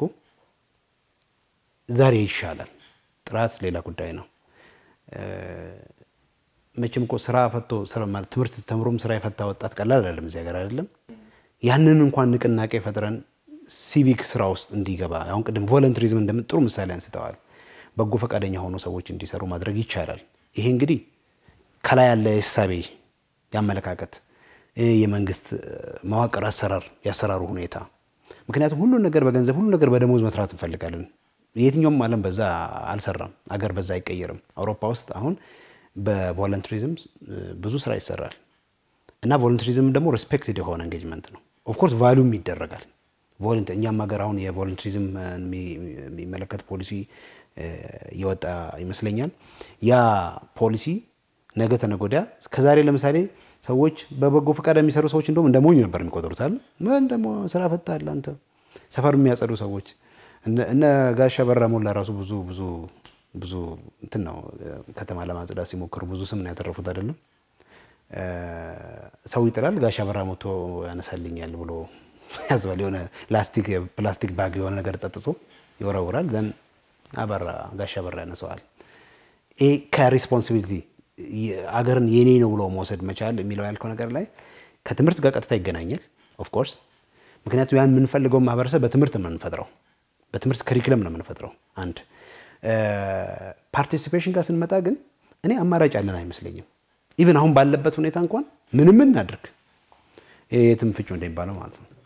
ዛሬ ይሻላል። ጥራት ሌላ ጉዳይ ነው። መቼም እኮ ስራ ፈቶ ስራ ማለት ትምህርት ተምሮም ስራ የፈታ ወጣት ቀላል አይደለም እዚህ ሀገር አይደለም። ያንን እንኳን ንቅናቄ ፈጥረን ሲቪክ ስራ ውስጥ እንዲገባ አሁን ቅድም ቮለንተሪዝም እንደምጥሩ ምሳሌ አንስተዋል። በጎ ፈቃደኛ ሆኖ ሰዎች እንዲሰሩ ማድረግ ይቻላል። ይሄ እንግዲህ ከላይ ያለ የሳቤ ያመለካከት የመንግስት መዋቅር አሰራር ያሰራሩ ሁኔታ ምክንያቱም ሁሉ ነገር በገንዘብ ሁሉ ነገር በደሞዝ መስራት እንፈልጋለን። የትኛውም ዓለም በዛ አልሰራም። አገር በዛ አይቀየርም። አውሮፓ ውስጥ አሁን በቮለንተሪዝም ብዙ ስራ ይሰራል እና ቮለንተሪዝም ደግሞ ሪስፔክትድ የሆነ ኤንጌጅመንት ነው። ኦፍ ኮርስ ቫልዩም ይደረጋል። እኛም ሀገር አሁን የቮለንተሪዝም የሚመለከት ፖሊሲ ይወጣ ይመስለኛል። ያ ፖሊሲ ነገ ተነጎዳ ከዛሬ ለምሳሌ ሰዎች በበጎ ፈቃድ የሚሰሩ ሰዎች እንደውም እንደሞኝ ነበር የሚቆጥሩት አይደል? ምን ደግሞ ስራ ፈታል አንተ ሰፈር የሚያጸዱ ሰዎች እነ ጋሻ በራ ሞላ ራሱ ብዙ እንትን ነው ከተማ ለማጽዳት ሲሞክሩ ብዙ ስም ነው ያተረፉት አይደለም? ሰው ይጥላል ጋሻ በራ ሞቶ ያነሳልኛል ብሎ ያዝባል። የሆነ ፕላስቲክ ባግ የሆነ ነገር ጠጥቶ ይወራውራል። ዘን አበራ ጋሻ በራ ያነሳዋል። ይሄ ከሪስፖንሲቢሊቲ አገርን የኔ ነው ብሎ መውሰድ መቻል የሚለው ያልከው ነገር ላይ ከትምህርት ጋር ቀጥታ ይገናኛል። ኦፍ ኮርስ ምክንያቱም ያን የምንፈልገው ማህበረሰብ በትምህርት ነው የምንፈጥረው። በትምህርት ከሪኩለም ነው የምንፈጥረው። አንድ ፓርቲሲፔሽን ጋር ስንመጣ ግን እኔ አማራጭ ያለን አይመስለኝም። ኢቭን አሁን ባለበት ሁኔታ እንኳን ምንም እናድርግ የትም ፍጩ እንደሚባለው ማለት ነው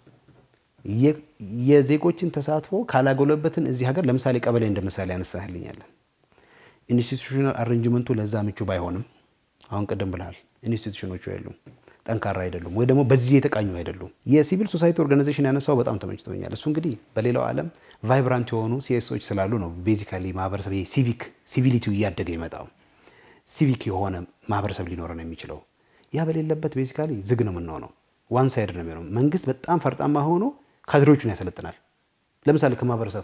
የዜጎችን ተሳትፎ ካላጎለበትን እዚህ ሀገር ለምሳሌ ቀበሌ እንደምሳሌ ያነሳህልኛል። ኢንስቲትዩሽናል አሬንጅመንቱ ለዛ ምቹ ባይሆንም አሁን ቀደም ብለሃል ኢንስቲትዩሽኖቹ አይደሉም ጠንካራ አይደሉም ወይ ደግሞ በዚህ የተቃኙ አይደሉም። የሲቪል ሶሳይቲ ኦርጋናይዜሽን ያነሳው በጣም ተመችቶኛል። እሱ እንግዲህ በሌላው ዓለም ቫይብራንት የሆኑ ሲኤሶች ስላሉ ነው ቤዚካሊ ማህበረሰብ ሲቪሊቲው እያደገ ይመጣው ሲቪክ የሆነ ማህበረሰብ ሊኖር ነው የሚችለው። ያ በሌለበት ቤዚካሊ ዝግ ነው የምንሆነው። ዋን ሳይድ ነው የሚሆነው። መንግስት በጣም ፈርጣማ ሆኖ ካድሬዎቹን ያሰለጥናል። ለምሳሌ ከማህበረሰብ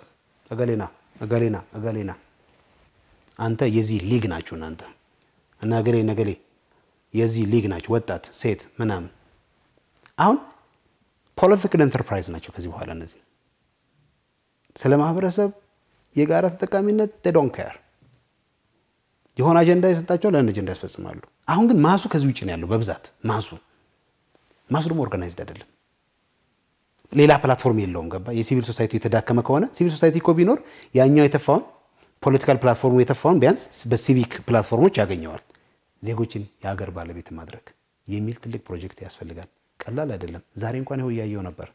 አጋሌና አንተ የዚህ ሊግ ናችሁ እናንተ እና ነገሌ የዚህ ሊግ ናችሁ ወጣት ሴት ምናምን አሁን ፖለቲካል ኢንተርፕራይዝ ናቸው። ከዚህ በኋላ እነዚህ ስለ ማህበረሰብ የጋራ ተጠቃሚነት they don't care የሆነ አጀንዳ ይሰጣቸው ለነ አጀንዳ ያስፈጽማሉ። አሁን ግን ማሱ ከዚህ ውጪ ነው ያለው በብዛት ማሱ ደግሞ ኦርጋናይዝድ አይደለም። ሌላ ፕላትፎርም የለውም። ገባ የሲቪል ሶሳይቲ የተዳከመ ከሆነ ሲቪል ሶሳይቲ እኮ ቢኖር ያኛው የተፋውን ፖለቲካል ፕላትፎርሙ የተፋውን ቢያንስ በሲቪክ ፕላትፎርሞች ያገኘዋል። ዜጎችን የሀገር ባለቤት ማድረግ የሚል ትልቅ ፕሮጀክት ያስፈልጋል። ቀላል አይደለም። ዛሬ እንኳን ይኸው ያየው ነበር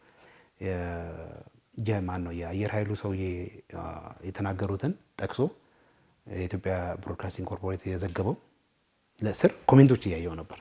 የማን ነው የአየር ኃይሉ ሰውዬ የተናገሩትን ጠቅሶ የኢትዮጵያ ብሮድካስቲንግ ኮርፖሬት የዘገበው ለስር ኮሜንቶች ያየው ነበር።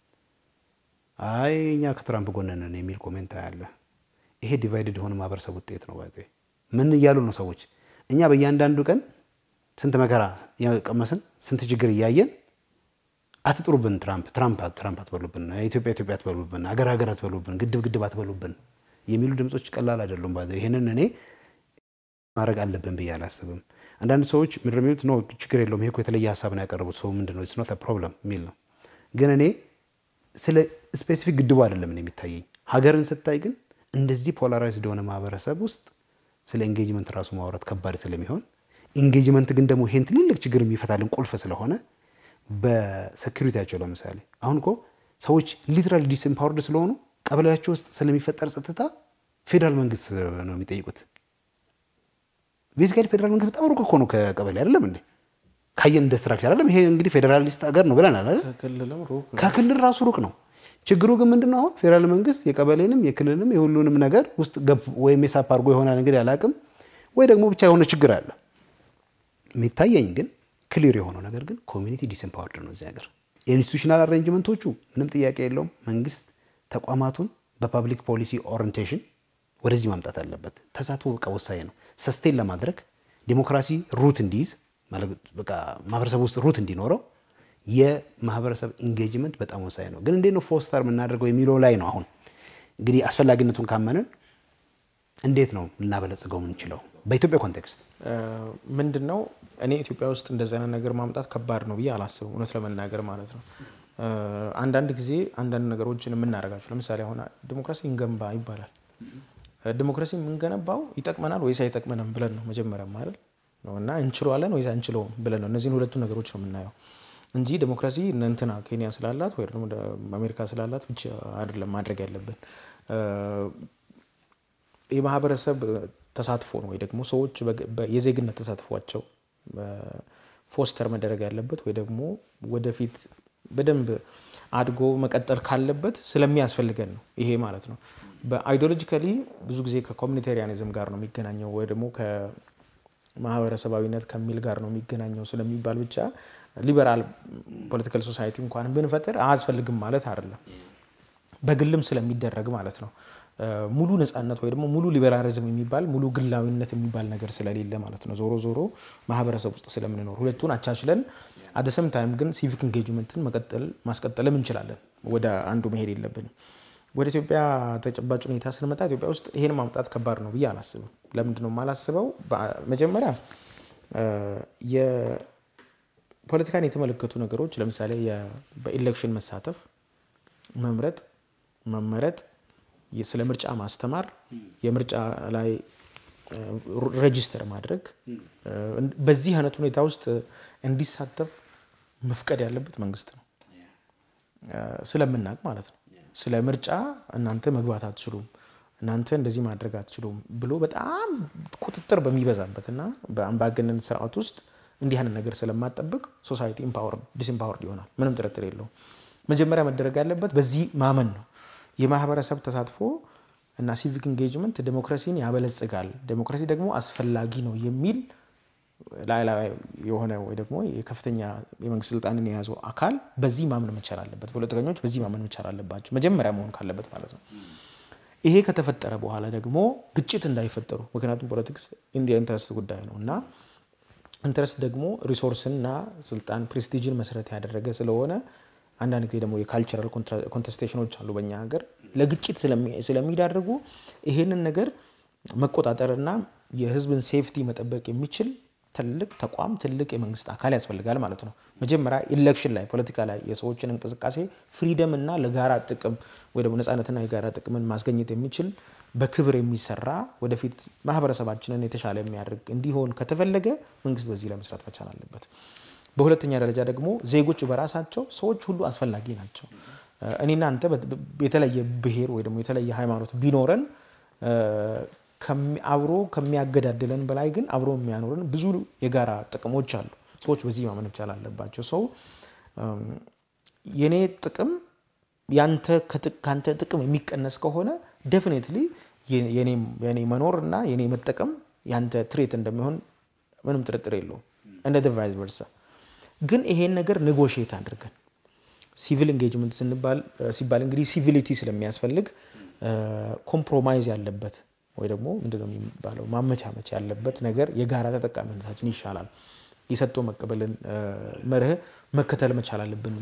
አይ እኛ ከትራምፕ ጎን ነን የሚል ኮሜንት አለ። ይሄ ዲቫይድድ ሆነ ማህበረሰብ ውጤት ነው። ባይዘ ምን እያሉ ነው ሰዎች? እኛ በእያንዳንዱ ቀን ስንት መከራ ያቀመስን ስንት ችግር እያየን አትጥሩብን ትራምፕ አትበሉብን፣ ኢትዮጵያ አትበሉብን፣ አገር አትበሉብን፣ ግድብ አትበሉብን የሚሉ ድምጾች ቀላል አይደሉም። ባይዘ ይሄንን እኔ ማድረግ አለብን ብዬ አላስብም አንዳንድ ሰዎች ምድረሚት ነው ችግር የለውም ይሄ እኮ የተለየ ሐሳብ ነው ያቀርቡት ሰው ምንድነው it's not a problem ሚል ነው ግን እኔ ስለ ስፔሲፊክ ግድቡ አይደለም እኔ የሚታየኝ ሀገርን ስታይ ግን እንደዚህ ፖላራይዝድ ሆነ ማህበረሰብ ውስጥ ስለ ኤንጌጅመንት ራሱ ማውራት ከባድ ስለሚሆን ኤንጌጅመንት ግን ደግሞ ይሄን ትልልቅ ችግር የሚፈታልን ቁልፍ ስለሆነ በሴኩሪቲያቸው ለምሳሌ አሁን እኮ ሰዎች ሊትራሊ ዲስኤምፓወርድ ስለሆኑ ቀበሌያቸው ውስጥ ስለሚፈጠር ጸጥታ ፌደራል መንግስት ነው የሚጠይቁት ቤዚካሊ ፌደራል መንግስት በጣም ሩቅ እኮ ነው ከቀበሌ አይደለም እንዴ ካየን እንደ ስትራክቸር አይደለም ይሄ እንግዲህ ፌደራሊስት ሀገር ነው ብለናል አይደል ከክልል ራሱ ሩቅ ነው ችግሩ ግን ምንድነው አሁን ፌደራል መንግስት የቀበሌንም የክልልንም የሁሉንም ነገር ውስጥ ወይ ሜሳፕ አድርጎ ይሆናል እንግዲህ ያላቅም ወይ ደግሞ ብቻ የሆነ ችግር አለ የሚታየኝ ግን ክሊር የሆነው ነገር ግን ኮሚኒቲ ዲስኤምፓወርድ ነው እዚህ ሀገር ኢንስቲትዩሽናል አሬንጅመንቶቹ ምንም ጥያቄ የለውም መንግስት ተቋማቱን በፐብሊክ ፖሊሲ ኦሪየንቴሽን ወደዚህ ማምጣት አለበት ተሳትፎ በቃ ወሳኝ ነው ሰስቴን ለማድረግ ዲሞክራሲ ሩት እንዲይዝ ማለት በቃ ማህበረሰብ ውስጥ ሩት እንዲኖረው የማህበረሰብ ኢንጌጅመንት በጣም ወሳኝ ነው ግን እንዴት ነው ፎስተር የምናደርገው የሚለው ላይ ነው አሁን እንግዲህ አስፈላጊነቱን ካመንን እንዴት ነው ልናበለጽገው የምንችለው በኢትዮጵያ ኮንቴክስት ምንድነው እኔ ኢትዮጵያ ውስጥ እንደዛ አይነት ነገር ማምጣት ከባድ ነው ብዬ አላስብም እውነት ለመናገር ማለት ነው አንዳንድ ጊዜ አንዳንድ ነገሮችን የምናረጋቸው ለምሳሌ አሁን ዲሞክራሲ እንገንባ ይባላል ዲሞክራሲ የምንገነባው ይጠቅመናል ወይስ አይጠቅመንም ብለን ነው መጀመሪያ ማለት ነውና እንችላለን ወይስ አንችለውም ብለን ነው እነዚህን ሁለቱ ነገሮች ነው የምናየው እንጂ ዲሞክራሲ እንትና ኬንያ ስላላት ወይ ደግሞ አሜሪካ ስላላት ብቻ አይደለም ማድረግ ያለብን የማህበረሰብ ተሳትፎ ነው ወይ ደግሞ ሰዎች የዜግነት ተሳትፏቸው ፎስተር መደረግ ያለበት ወይ ደግሞ ወደፊት በደንብ አድጎ መቀጠል ካለበት ስለሚያስፈልገን ነው ይሄ ማለት ነው በአይዲዮሎጂካሊ ብዙ ጊዜ ከኮሚኒቴሪያኒዝም ጋር ነው የሚገናኘው ወይ ደግሞ ከማህበረሰባዊነት ከሚል ጋር ነው የሚገናኘው ስለሚባል ብቻ ሊበራል ፖለቲካል ሶሳይቲ እንኳን ብንፈጥር አያስፈልግም ማለት አይደለም በግልም ስለሚደረግ ማለት ነው ሙሉ ነፃነት ወይ ደግሞ ሙሉ ሊበራሊዝም የሚባል ሙሉ ግላዊነት የሚባል ነገር ስለሌለ ማለት ነው ዞሮ ዞሮ ማህበረሰብ ውስጥ ስለምንኖር ሁለቱን አቻችለን at the same time ግን ሲቪክ ኢንጌጅመንትን ማስቀጠልም እንችላለን ወደ አንዱ መሄድ የለብንም ወደ ኢትዮጵያ ተጨባጭ ሁኔታ ስለመጣ ኢትዮጵያ ውስጥ ይሄን ማምጣት ከባድ ነው ብዬ አላስብም ለምንድን ነው ማላስበው መጀመሪያ የፖለቲካን የተመለከቱ ነገሮች ለምሳሌ በኤሌክሽን መሳተፍ መመረጥ ስለ ምርጫ ማስተማር የምርጫ ላይ ሬጂስተር ማድረግ በዚህ አይነት ሁኔታ ውስጥ እንዲሳተፍ መፍቀድ ያለበት መንግስት ነው ስለምናቅ ማለት ነው ስለ ምርጫ እናንተ መግባት አትችሉም እናንተ እንደዚህ ማድረግ አትችሉም ብሎ በጣም ቁጥጥር በሚበዛበትና በአምባገነን ስርዓት ውስጥ እንዲህ አይነት ነገር ስለማጠብቅ ሶሳይቲ ዲስኤምፓወርድ ይሆናል ምንም ጥርጥር የለውም መጀመሪያ መደረግ ያለበት በዚህ ማመን ነው የማህበረሰብ ተሳትፎ እና ሲቪክ ኢንጌጅመንት ዲሞክራሲን ያበለጽጋል ዲሞክራሲ ደግሞ አስፈላጊ ነው የሚል ላይ የሆነ ወይ ደግሞ የከፍተኛ የመንግስት ስልጣንን የያዘው አካል በዚህ ማመን መቻል አለበት ፖለቲከኞች በዚህ ማመን መቻል አለባቸው መጀመሪያ መሆን ካለበት ማለት ነው ይሄ ከተፈጠረ በኋላ ደግሞ ግጭት እንዳይፈጠሩ ምክንያቱም ፖለቲክስ ኢንዲያ ኢንተረስት ጉዳይ ነውና ኢንተረስት ደግሞ ሪሶርስና ስልጣን ፕሬስቲጅን መሰረት ያደረገ ስለሆነ አንዳንድ ጊዜ ደግሞ የካልቸራል ኮንቴስቴሽኖች አሉ በእኛ ሀገር ለግጭት ስለሚዳርጉ ይሄንን ነገር መቆጣጠርና የህዝብን ሴፍቲ መጠበቅ የሚችል ትልቅ ተቋም ትልቅ የመንግስት አካል ያስፈልጋል ማለት ነው መጀመሪያ ኢሌክሽን ላይ ፖለቲካ ላይ የሰዎችን እንቅስቃሴ ፍሪደም እና ለጋራ ጥቅም ወይ ደግሞ ነፃነትና የጋራ ጥቅምን ማስገኘት የሚችል በክብር የሚሰራ ወደፊት ማህበረሰባችንን የተሻለ የሚያደርግ እንዲሆን ከተፈለገ መንግስት በዚህ ላይ መስራት መቻል አለበት በሁለተኛ ደረጃ ደግሞ ዜጎች በራሳቸው ሰዎች ሁሉ አስፈላጊ ናቸው እኔና አንተ የተለየ ብሔር ወይ ደግሞ የተለየ ሃይማኖት ቢኖረን አብሮ ከሚያገዳድለን በላይ ግን አብሮ የሚያኖረን ብዙ የጋራ ጥቅሞች አሉ ሰዎች በዚህ ማመን መቻል አለባቸው ሰው የኔ ጥቅም ያንተ ጥቅም የሚቀነስ ከሆነ ዴፊኒትሊ የኔ መኖርና የኔ መጠቀም ያንተ ትሬት እንደሚሆን ምንም ጥርጥር የለውም እንደ ዲቫይስ ቨርሳ ግን ይሄን ነገር ኔጎሺዬት አድርገን ሲቪል ኢንጌጅመንት ሲባል እንግዲህ ሲቪሊቲ ስለሚያስፈልግ ኮምፕሮማይዝ ያለበት ወይ ደግሞ ምንድነው የሚባለው ማመቻመቻ ያለበት ነገር የጋራ ተጠቃሚነታችን ይሻላል የሰጥቶ መቀበልን መርህ መከተል መቻል አለብን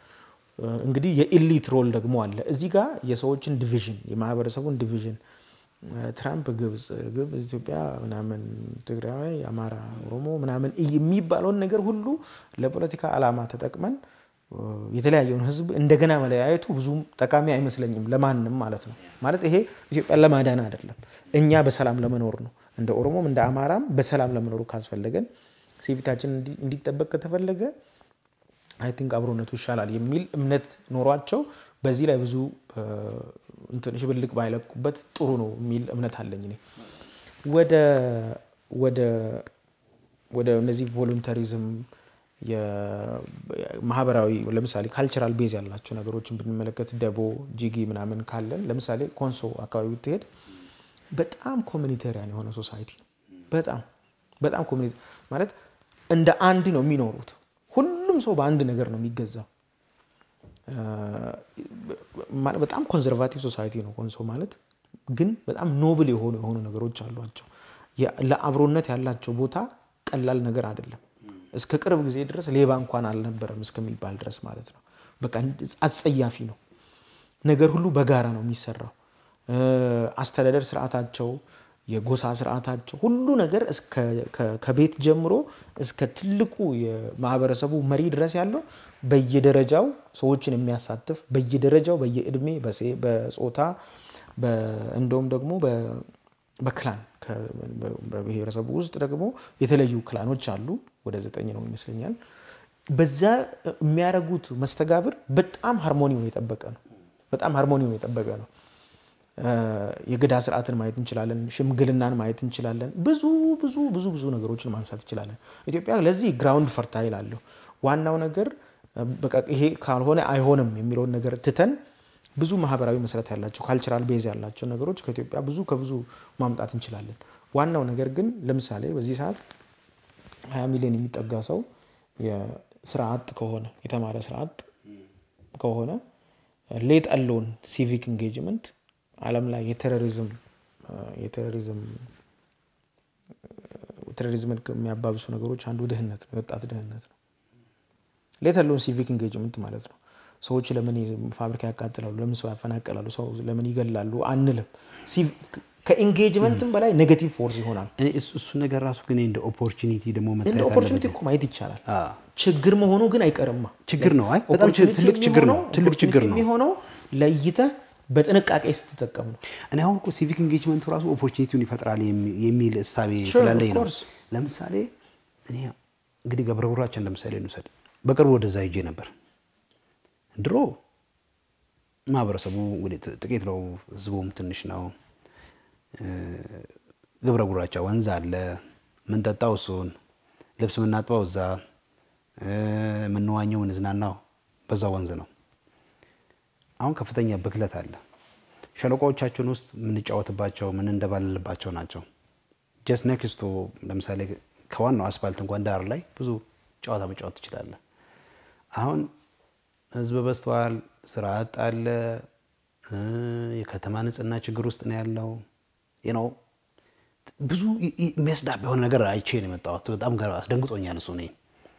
እንግዲህ የኤሊት ሮል ደግሞ አለ እዚህ ጋር የሰዎችን ዲቪዥን የማህበረሰቡን ዲቪዥን ትራምፕ ግብጽ ኢትዮጵያ ምናምን ትግራይ አማራ ኦሮሞ ምናምን የሚባለው ነገር ሁሉ ለፖለቲካ ዓላማ ተጠቅመን የተለያየውን ህዝብ እንደገና መለያየቱ ብዙም ጠቃሚ አይመስለኝም ለማንንም ማለት ነው ማለት ይሄ ኢትዮጵያን ለማዳን አይደለም እኛ በሰላም ለመኖር ነው እንደ ኦሮሞም እንደ አማራም በሰላም ለመኖር ካስፈለገን ሲቪታችን እንዲጠበቅ ከተፈለገ አይ ቲንክ አብሮነቱ ይሻላል የሚል እምነት ኖሯቸው በዚህ ላይ ብዙ እንትንሽ ብልቅ ባይለቁበት ጥሩ ነው የሚል እምነት አለኝ እኔ ወደ እነዚህ ቮለንተሪዝም የማህበራዊ ለምሳሌ ካልቸራል ቤዝ ያላቸው ነገሮችን ብንመለከት ደቦ ጂጊ ምናምን ካለን ለምሳሌ ኮንሶ አካባቢ ብትሄድ በጣም ኮሚኒቴሪያን የሆነ ሶሳይቲ በጣም ኮሚኒቲ ማለት እንደ አንድ ነው የሚኖሩት ሁሉም ሰው በአንድ ነገር ነው የሚገዛው ማለት በጣም ኮንሰርቫቲቭ ሶሳይቲ ነው ኮንሶ ማለት ግን በጣም ኖብል የሆኑ ነገሮች አሏቸው ለአብሮነት ያላቸው ቦታ ቀላል ነገር አይደለም እስከ ቅርብ ጊዜ ድረስ ሌባ እንኳን አልነበረም እስከሚባል ድረስ ማለት ነው በቃ አጸያፊ ነው ነገር ሁሉ በጋራ ነው የሚሰራው አስተዳደር ስርዓታቸው የጎሳ ስርዓታቸው ሁሉ ነገር እስከ ከቤት ጀምሮ እስከ ትልቁ የማህበረሰቡ መሪ ድረስ ያለው በየደረጃው ሰዎችን የሚያሳትፍ በየደረጃው በየእድሜ በጾታ እንደውም ደግሞ በክላን በብሔረሰቡ ውስጥ ደግሞ የተለያዩ ክላኖች አሉ ወደ 9 ነው ይመስለኛል በዛ የሚያረጉት መስተጋብር በጣም ሃርሞኒውን የጠበቀ ነው የገዳ ስርዓትን ማየት እንችላለን ሽምግልናን ማየት እንችላለን ብዙ ነገሮችን ማንሳት እንችላለን ኢትዮጵያ ለዚህ ግራውንድ ፈርታይል አለው ዋናው ነገር በቃ ይሄ ካልሆነ አይሆንም የሚለው ነገር ትተን ብዙ ማህበራዊ መሰረት ያላቸው ካልቸራል ቤዝ ያላቸው ነገሮች ከኢትዮጵያ ከብዙ ማምጣት እንችላለን ዋናው ነገር ግን ለምሳሌ በዚህ ሰዓት 20 ሚሊዮን የሚጠጋ ሰው የስራ አጥ ከሆነ የተማረ ስራ አጥ ከሆነ ሌት አሎን ሲቪክ ኢንጌጅመንት ዓለም ላይ የቴሮሪዝም የሚያባብሱ ነገሮች አንዱ ድህነት ነው ወጣት ድህነት ነው ሌት አሎን ሲቪክ ኢንጌጅመንት ማለት ነው ሰዎች ለምን ፋብሪካ ያቃጥላሉ ለምን ሰው ያፈናቅላሉ ሰው ለምን ይገላሉ አንልም ከኢንጌጅመንትም በላይ ኔጌቲቭ ፎርስ ይሆናል እሱ ነገር ራሱ ግን እንደ ኦፖርቹኒቲ ደግሞ መታየት እንደ ኦፖርቹኒቲ እኮ ማየት ይቻላል ችግር መሆኑ ግን አይቀርማ ችግር ነው አይ በጣም ትልቅ ችግር ነው የሚሆነው ለይተ በጥንቃቄ ስትጠቀሙ ነው እኔ አሁን እኮ ሲቪክ ኢንጌጅመንቱ ራሱ ኦፖርቹኒቲውን ይፈጥራል የሚል እሳቤ ስላለኝ ነው ለምሳሌ እኔ እንግዲህ ገብረጉራችን ለምሳሌ እንውሰድ በቅርቡ ወደዛ ሄጄ ነበር ድሮ ማህበረሰቡ እንግዲህ ጥቂት ነው ህዝቡም ትንሽ ነው ገብረጉራቻ ወንዝ አለ ምን ጠጣው እሱን ልብስ ምናጥባው እዛ ምንዋኘው እንዝናናው በዛ ወንዝ ነው አሁን ከፍተኛ ብክለት አለ ሸለቆዎቻችን ውስጥ ምን ጫወትባቸው ምን እንደባለልባቸው ናቸው just next to ለምሳሌ ከዋናው አስፋልት እንኳን ዳር ላይ ብዙ ጫወታ መጫወት ይችላል አሁን ህዝብ በስተዋል ስራ አጣለ የከተማ ንጽህና ችግር ውስጥ ነው ያለው ብዙ የሚያስዳብ የሆነ ነገር አይቼ ነው የመጣሁት በጣም ጋር አስደንግጦኛል እሱ ነው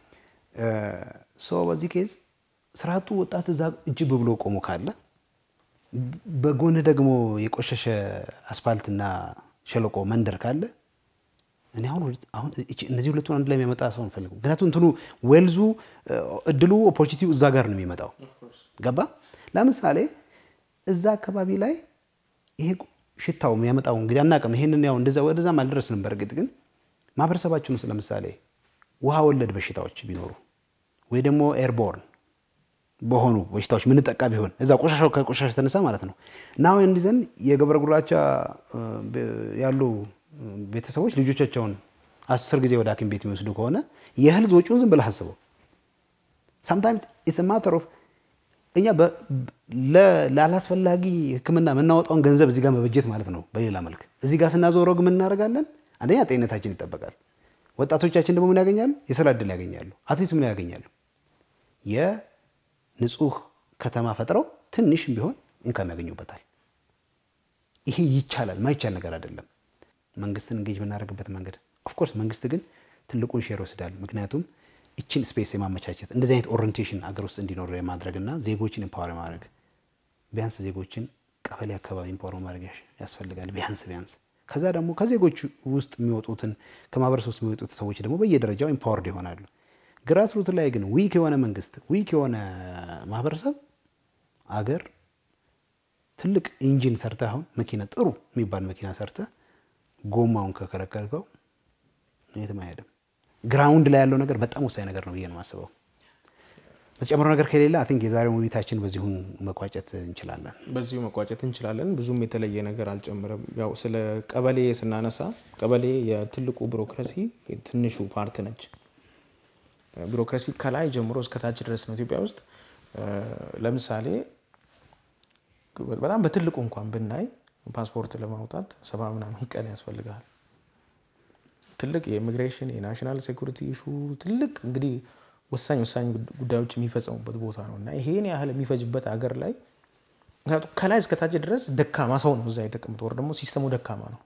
በዚህ ኬዝ ስራቱ ወጣት እዛ እጅብ ብሎ ቆሞ ካለ በጎን ደግሞ የቆሸሸ አስፋልትና ሸለቆ መንደር ካለ እኔ አሁን እነዚህ ሁለቱን አንድ ላይ የሚያመጣ ሰው እንፈልግ ምክንያቱም እንትኑ ዌልዙ እድሉ ኦፖርቹኒቲው እዛ ጋር ነው የሚመጣው ገባ ለምሳሌ እዛ አካባቢ ላይ ይሄ ሽታው የሚያመጣው እንግዲህ አናቀም ይሄንን ያው ወደዛ ማልደረስንም በርግጥ ግን ማህበረሰባችን ውስጥ ለምሳሌ ውሃ ወለድ በሽታዎች ቢኖሩ ወይ ደግሞ ኤርቦርን በሆኑ በሽታዎች ምን ተጠቃ ቢሆን እዛ ቆሻሻው ተነሳ ማለት ነው ናው እንዲዘን የገብረጉራቻ ያሉ ቤተሰቦች ልጆቻቸውን 10 ጊዜ ወደ ሐኪም ቤት የሚወስዱ ከሆነ የህልዝ ወጪውን ዝም ብለህ አስበው sometimes it's a matter of እኛ ለላላስፈላጊ ህክምና መናወጣውን ገንዘብ እዚህ ጋር መበጀት ማለት ነው በሌላ መልክ እዚህ ጋር ስናዞረው ምን እናደርጋለን አንደኛ ጤንነታችን ይጠበቃል ወጣቶቻችን ደግሞ ምን ያገኛሉ የስራ ዕድል ያገኛሉ አትሊስት ምን ያገኛሉ የንጹህ ከተማ ፈጥረው ትንሽም ቢሆን ኢንካም ያገኙበታል ይሄ ይቻላል ማይቻል ነገር አይደለም መንግስትን እንጌጅ ብናደርግበት መንገድ ኦፍ ኮርስ መንግስት ግን ትልቁን ሼር ወስዳል ምክንያቱም እቺን ስፔስ የማመቻቸት እንደዚህ አይነት ኦሪየንቴሽን አገር ውስጥ እንዲኖር የማድረግና ዜጎችን ኤምፓወር ማድረግ ቢያንስ ዜጎችን ቀበሌ አካባቢ ኢምፓወር ማድረግ ያስፈልጋል ቢያንስ ከዛ ደግሞ ከዜጎች ውስጥ የሚወጡትን ከማህበረሰብ ውስጥ የሚወጡት ሰዎች ደግሞ በየደረጃው ኢምፓወርድ ይሆናሉ ግራስ ሩት ላይ ግን ዊክ የሆነ መንግስት ዊክ የሆነ ማህበረሰብ አገር ትልቅ ኢንጂን ሰርተ አሁን መኪና ጥሩ የሚባል መኪና ሰርተ ጎማውን ከከለከልከው የትም አይሄድም ግራውንድ ላይ ያለው ነገር በጣም ወሳኝ ነገር ነው ብዬ ነው ማስበው ተጨምሮ ነገር ከሌለ አይ ቲንክ የዛሬው ውይይታችን በዚሁ መቋጨት እንችላለን ብዙም የተለየ ነገር አልጨምረም ያው ስለ ቀበሌ ስናነሳ ቀበሌ የትልቁ ቢሮክራሲ ትንሹ ፓርት ነች ቢሮክራሲ ከላይ ጀምሮ እስከ ታች ድረስ ነው ኢትዮጵያ ውስጥ ለምሳሌ በጣም በትልቁ እንኳን ብናይ ፓስፖርት ለማውጣት 70 ምናምን ቀን ያስፈልጋል ትልቅ የኢሚግሬሽን የናሽናል ሴኩሪቲ ኢሹ ትልቅ እንግዲህ ወሳኝ ጉዳዮች የሚፈጸሙበት ቦታ ነውና ይሄን ያህል የሚፈጅበት ሀገር ላይ ከላይ እስከ ታች ድረስ ደካማ ሰው ነው እዛ የተቀመጠው ወር ደግሞ ሲስተሙ ደካማ ነው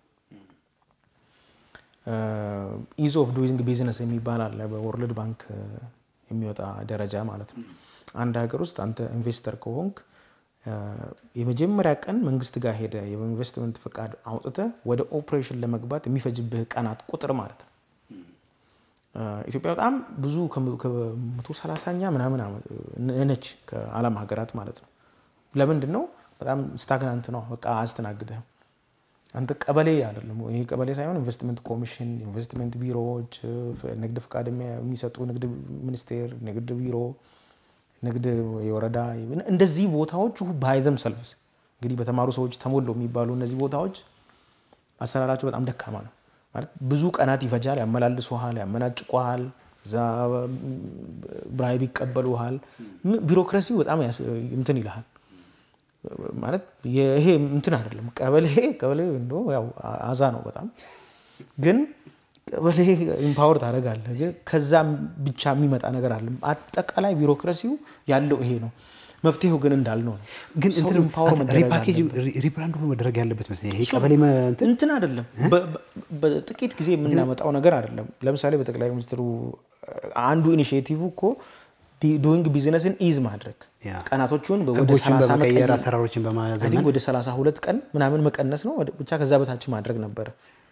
ኢዝ ኦፍ ዱይንግ ቢዝነስ የሚባል አለ በወርልድ ባንክ የሚወጣ ደረጃ ማለት ነው አንድ ሀገር ውስጥ አንተ ኢንቨስተር ከሆንክ የመጀመሪያ ቀን መንግስት ጋር ሄደ የኢንቨስትመንት ፍቃድ አውጥተ ወደ ኦፕሬሽን ለመግባት የሚፈጅብህ ቀናት ቁጥር ማለት ነው ኢትዮጵያ በጣም ብዙ ከ130ኛ ምናምን ነች ከዓለም ሀገራት ማለት ነው ለምንድን ነው በጣም ስታግናንት ነው በቃ አስተናግደህ አንተ ቀበሌ አይደለም ይሄ ቀበሌ ሳይሆን ኢንቨስትመንት ኮሚሽን ኢንቨስትመንት ቢሮዎች ንግድ ፍቃድ የሚሰጡ ንግድ ሚኒስቴር ንግድ ቢሮ ንግድ የወረዳ እንደዚህ ቦታዎች ባይዘም ሰልፍስ እንግዲህ በተማሩ ሰዎች ተሞሎ የሚባሉ እነዚህ ቦታዎች አሰራራቸው በጣም ደካማ ነው ማለት ብዙ ቀናት ይፈጃል ያመላልሱሃል ያመናጭቁሃል ዛ ብራይብ ይቀበሉሃል ቢሮክራሲው በጣም እንትን ይላል ማለት ይሄ እንትን አይደለም ቀበሌ እንደው ያው አዛ ነው በጣም ግን ቀበሌ ኢምፓወር ታደርጋለህ ግን ከዛ ብቻ የሚመጣ ነገር አለ አጠቃላይ ቢሮክራሲው ያለው ይሄ ነው መፍትሄው ግን እንዳልነው ነው ግን እንትን ኢምፓወር ሪፓኬጅ ሪብራንድ መደረግ ያለበት መስለ ይሄ ቀበሌ እንትን አይደለም በጥቂት ጊዜ የምናመጣው ነገር አይደለም ለምሳሌ በጠቅላይ ሚኒስትሩ አንዱ ኢኒሺዬቲቭ እኮ ዱይንግ ቢዝነስን ኢዝ ማድረግ ቀናቶቹን ወደ 30 መቀየር አሰራሮችን በማዘመን ወደ 32 ቀን ምናምን መቀነስ ነው ብቻ ከዛ በታች ማድረግ ነበር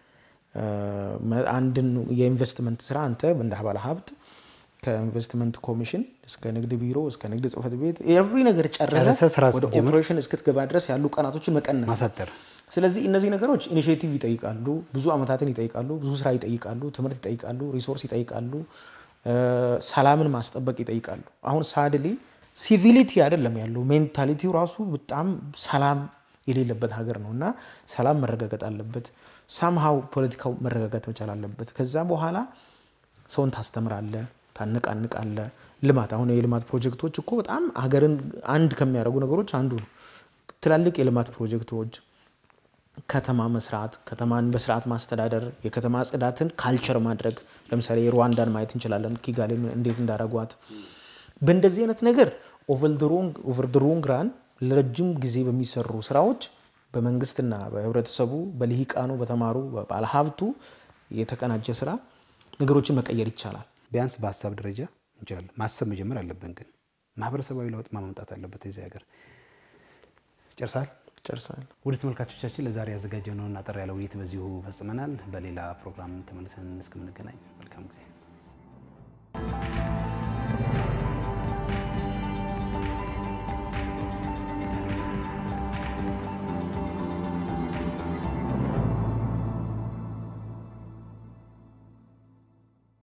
አንድን የኢንቨስትመንት ስራ አንተ እንደ ባለ ሀብት ከኢንቨስትመንት ኮሚሽን እስከ ንግድ ቢሮ እስከ ንግድ ጽሕፈት ቤት ኤቭሪ ነገር ጨርሰህ ወደ ኦፕሬሽን እስክትገባ ድረስ ያሉ ቀናቶችን መቀነስ ማሳጠር ስለዚህ እነዚህ ነገሮች ኢኒሺዬቲቭ ይጠይቃሉ ብዙ አመታትን ይጠይቃሉ ብዙ ስራ ይጠይቃሉ ትምህርት ይጠይቃሉ ሪሶርስ ይጠይቃሉ ሰላምን ማስጠበቅ ይጠይቃሉ አሁን ሳድሊ ሲቪሊቲ አይደለም ያለው ሜንታሊቲው ራሱ በጣም ሰላም የሌለበት ሀገር ነውና ሰላም መረጋጋት አለበት somehow ፖለቲካው መረጋጋት መቻል አለበት ከዛ በኋላ ሰውን ታስተምራለህ ታነቃንቃለህ ልማት አሁን የልማት ፕሮጀክቶች እኮ በጣም ሀገርን አንድ ከሚያደርጉ ነገሮች አንዱ ነው ትላልቅ የልማት ፕሮጀክቶች ከተማ መስራት ከተማን በስርዓት ማስተዳደር የከተማ ጽዳትን ካልቸር ማድረግ ለምሳሌ ሩዋንዳን ማየት እንችላለን ኪጋሌን እንዴት እንዳረጓት በእንደዚህ አይነት ነገር ኦቨር ዘ ሎንግ ራን ለረጅም ጊዜ በሚሰሩ ስራዎች በመንግስትና በህብረተሰቡ በልሂቃኑ በተማሩ ባለሀብቱ የተቀናጀ ስራ ነገሮችን መቀየር ይቻላል ቢያንስ በሐሳብ ደረጃ እንችላለን ማሰብ መጀመር አለብን ግን ማህበረሰባዊ ለውጥ ማምጣት አለበት እዚህ ሀገር ጨርሳል ወደ ተመልካቾቻችን ለዛሬ ያዘጋጀነውና አጠር ያለ ውይይት በዚሁ ፈጽመናል በሌላ ፕሮግራም ተመልሰን እስከምንገናኝ መልካም ጊዜ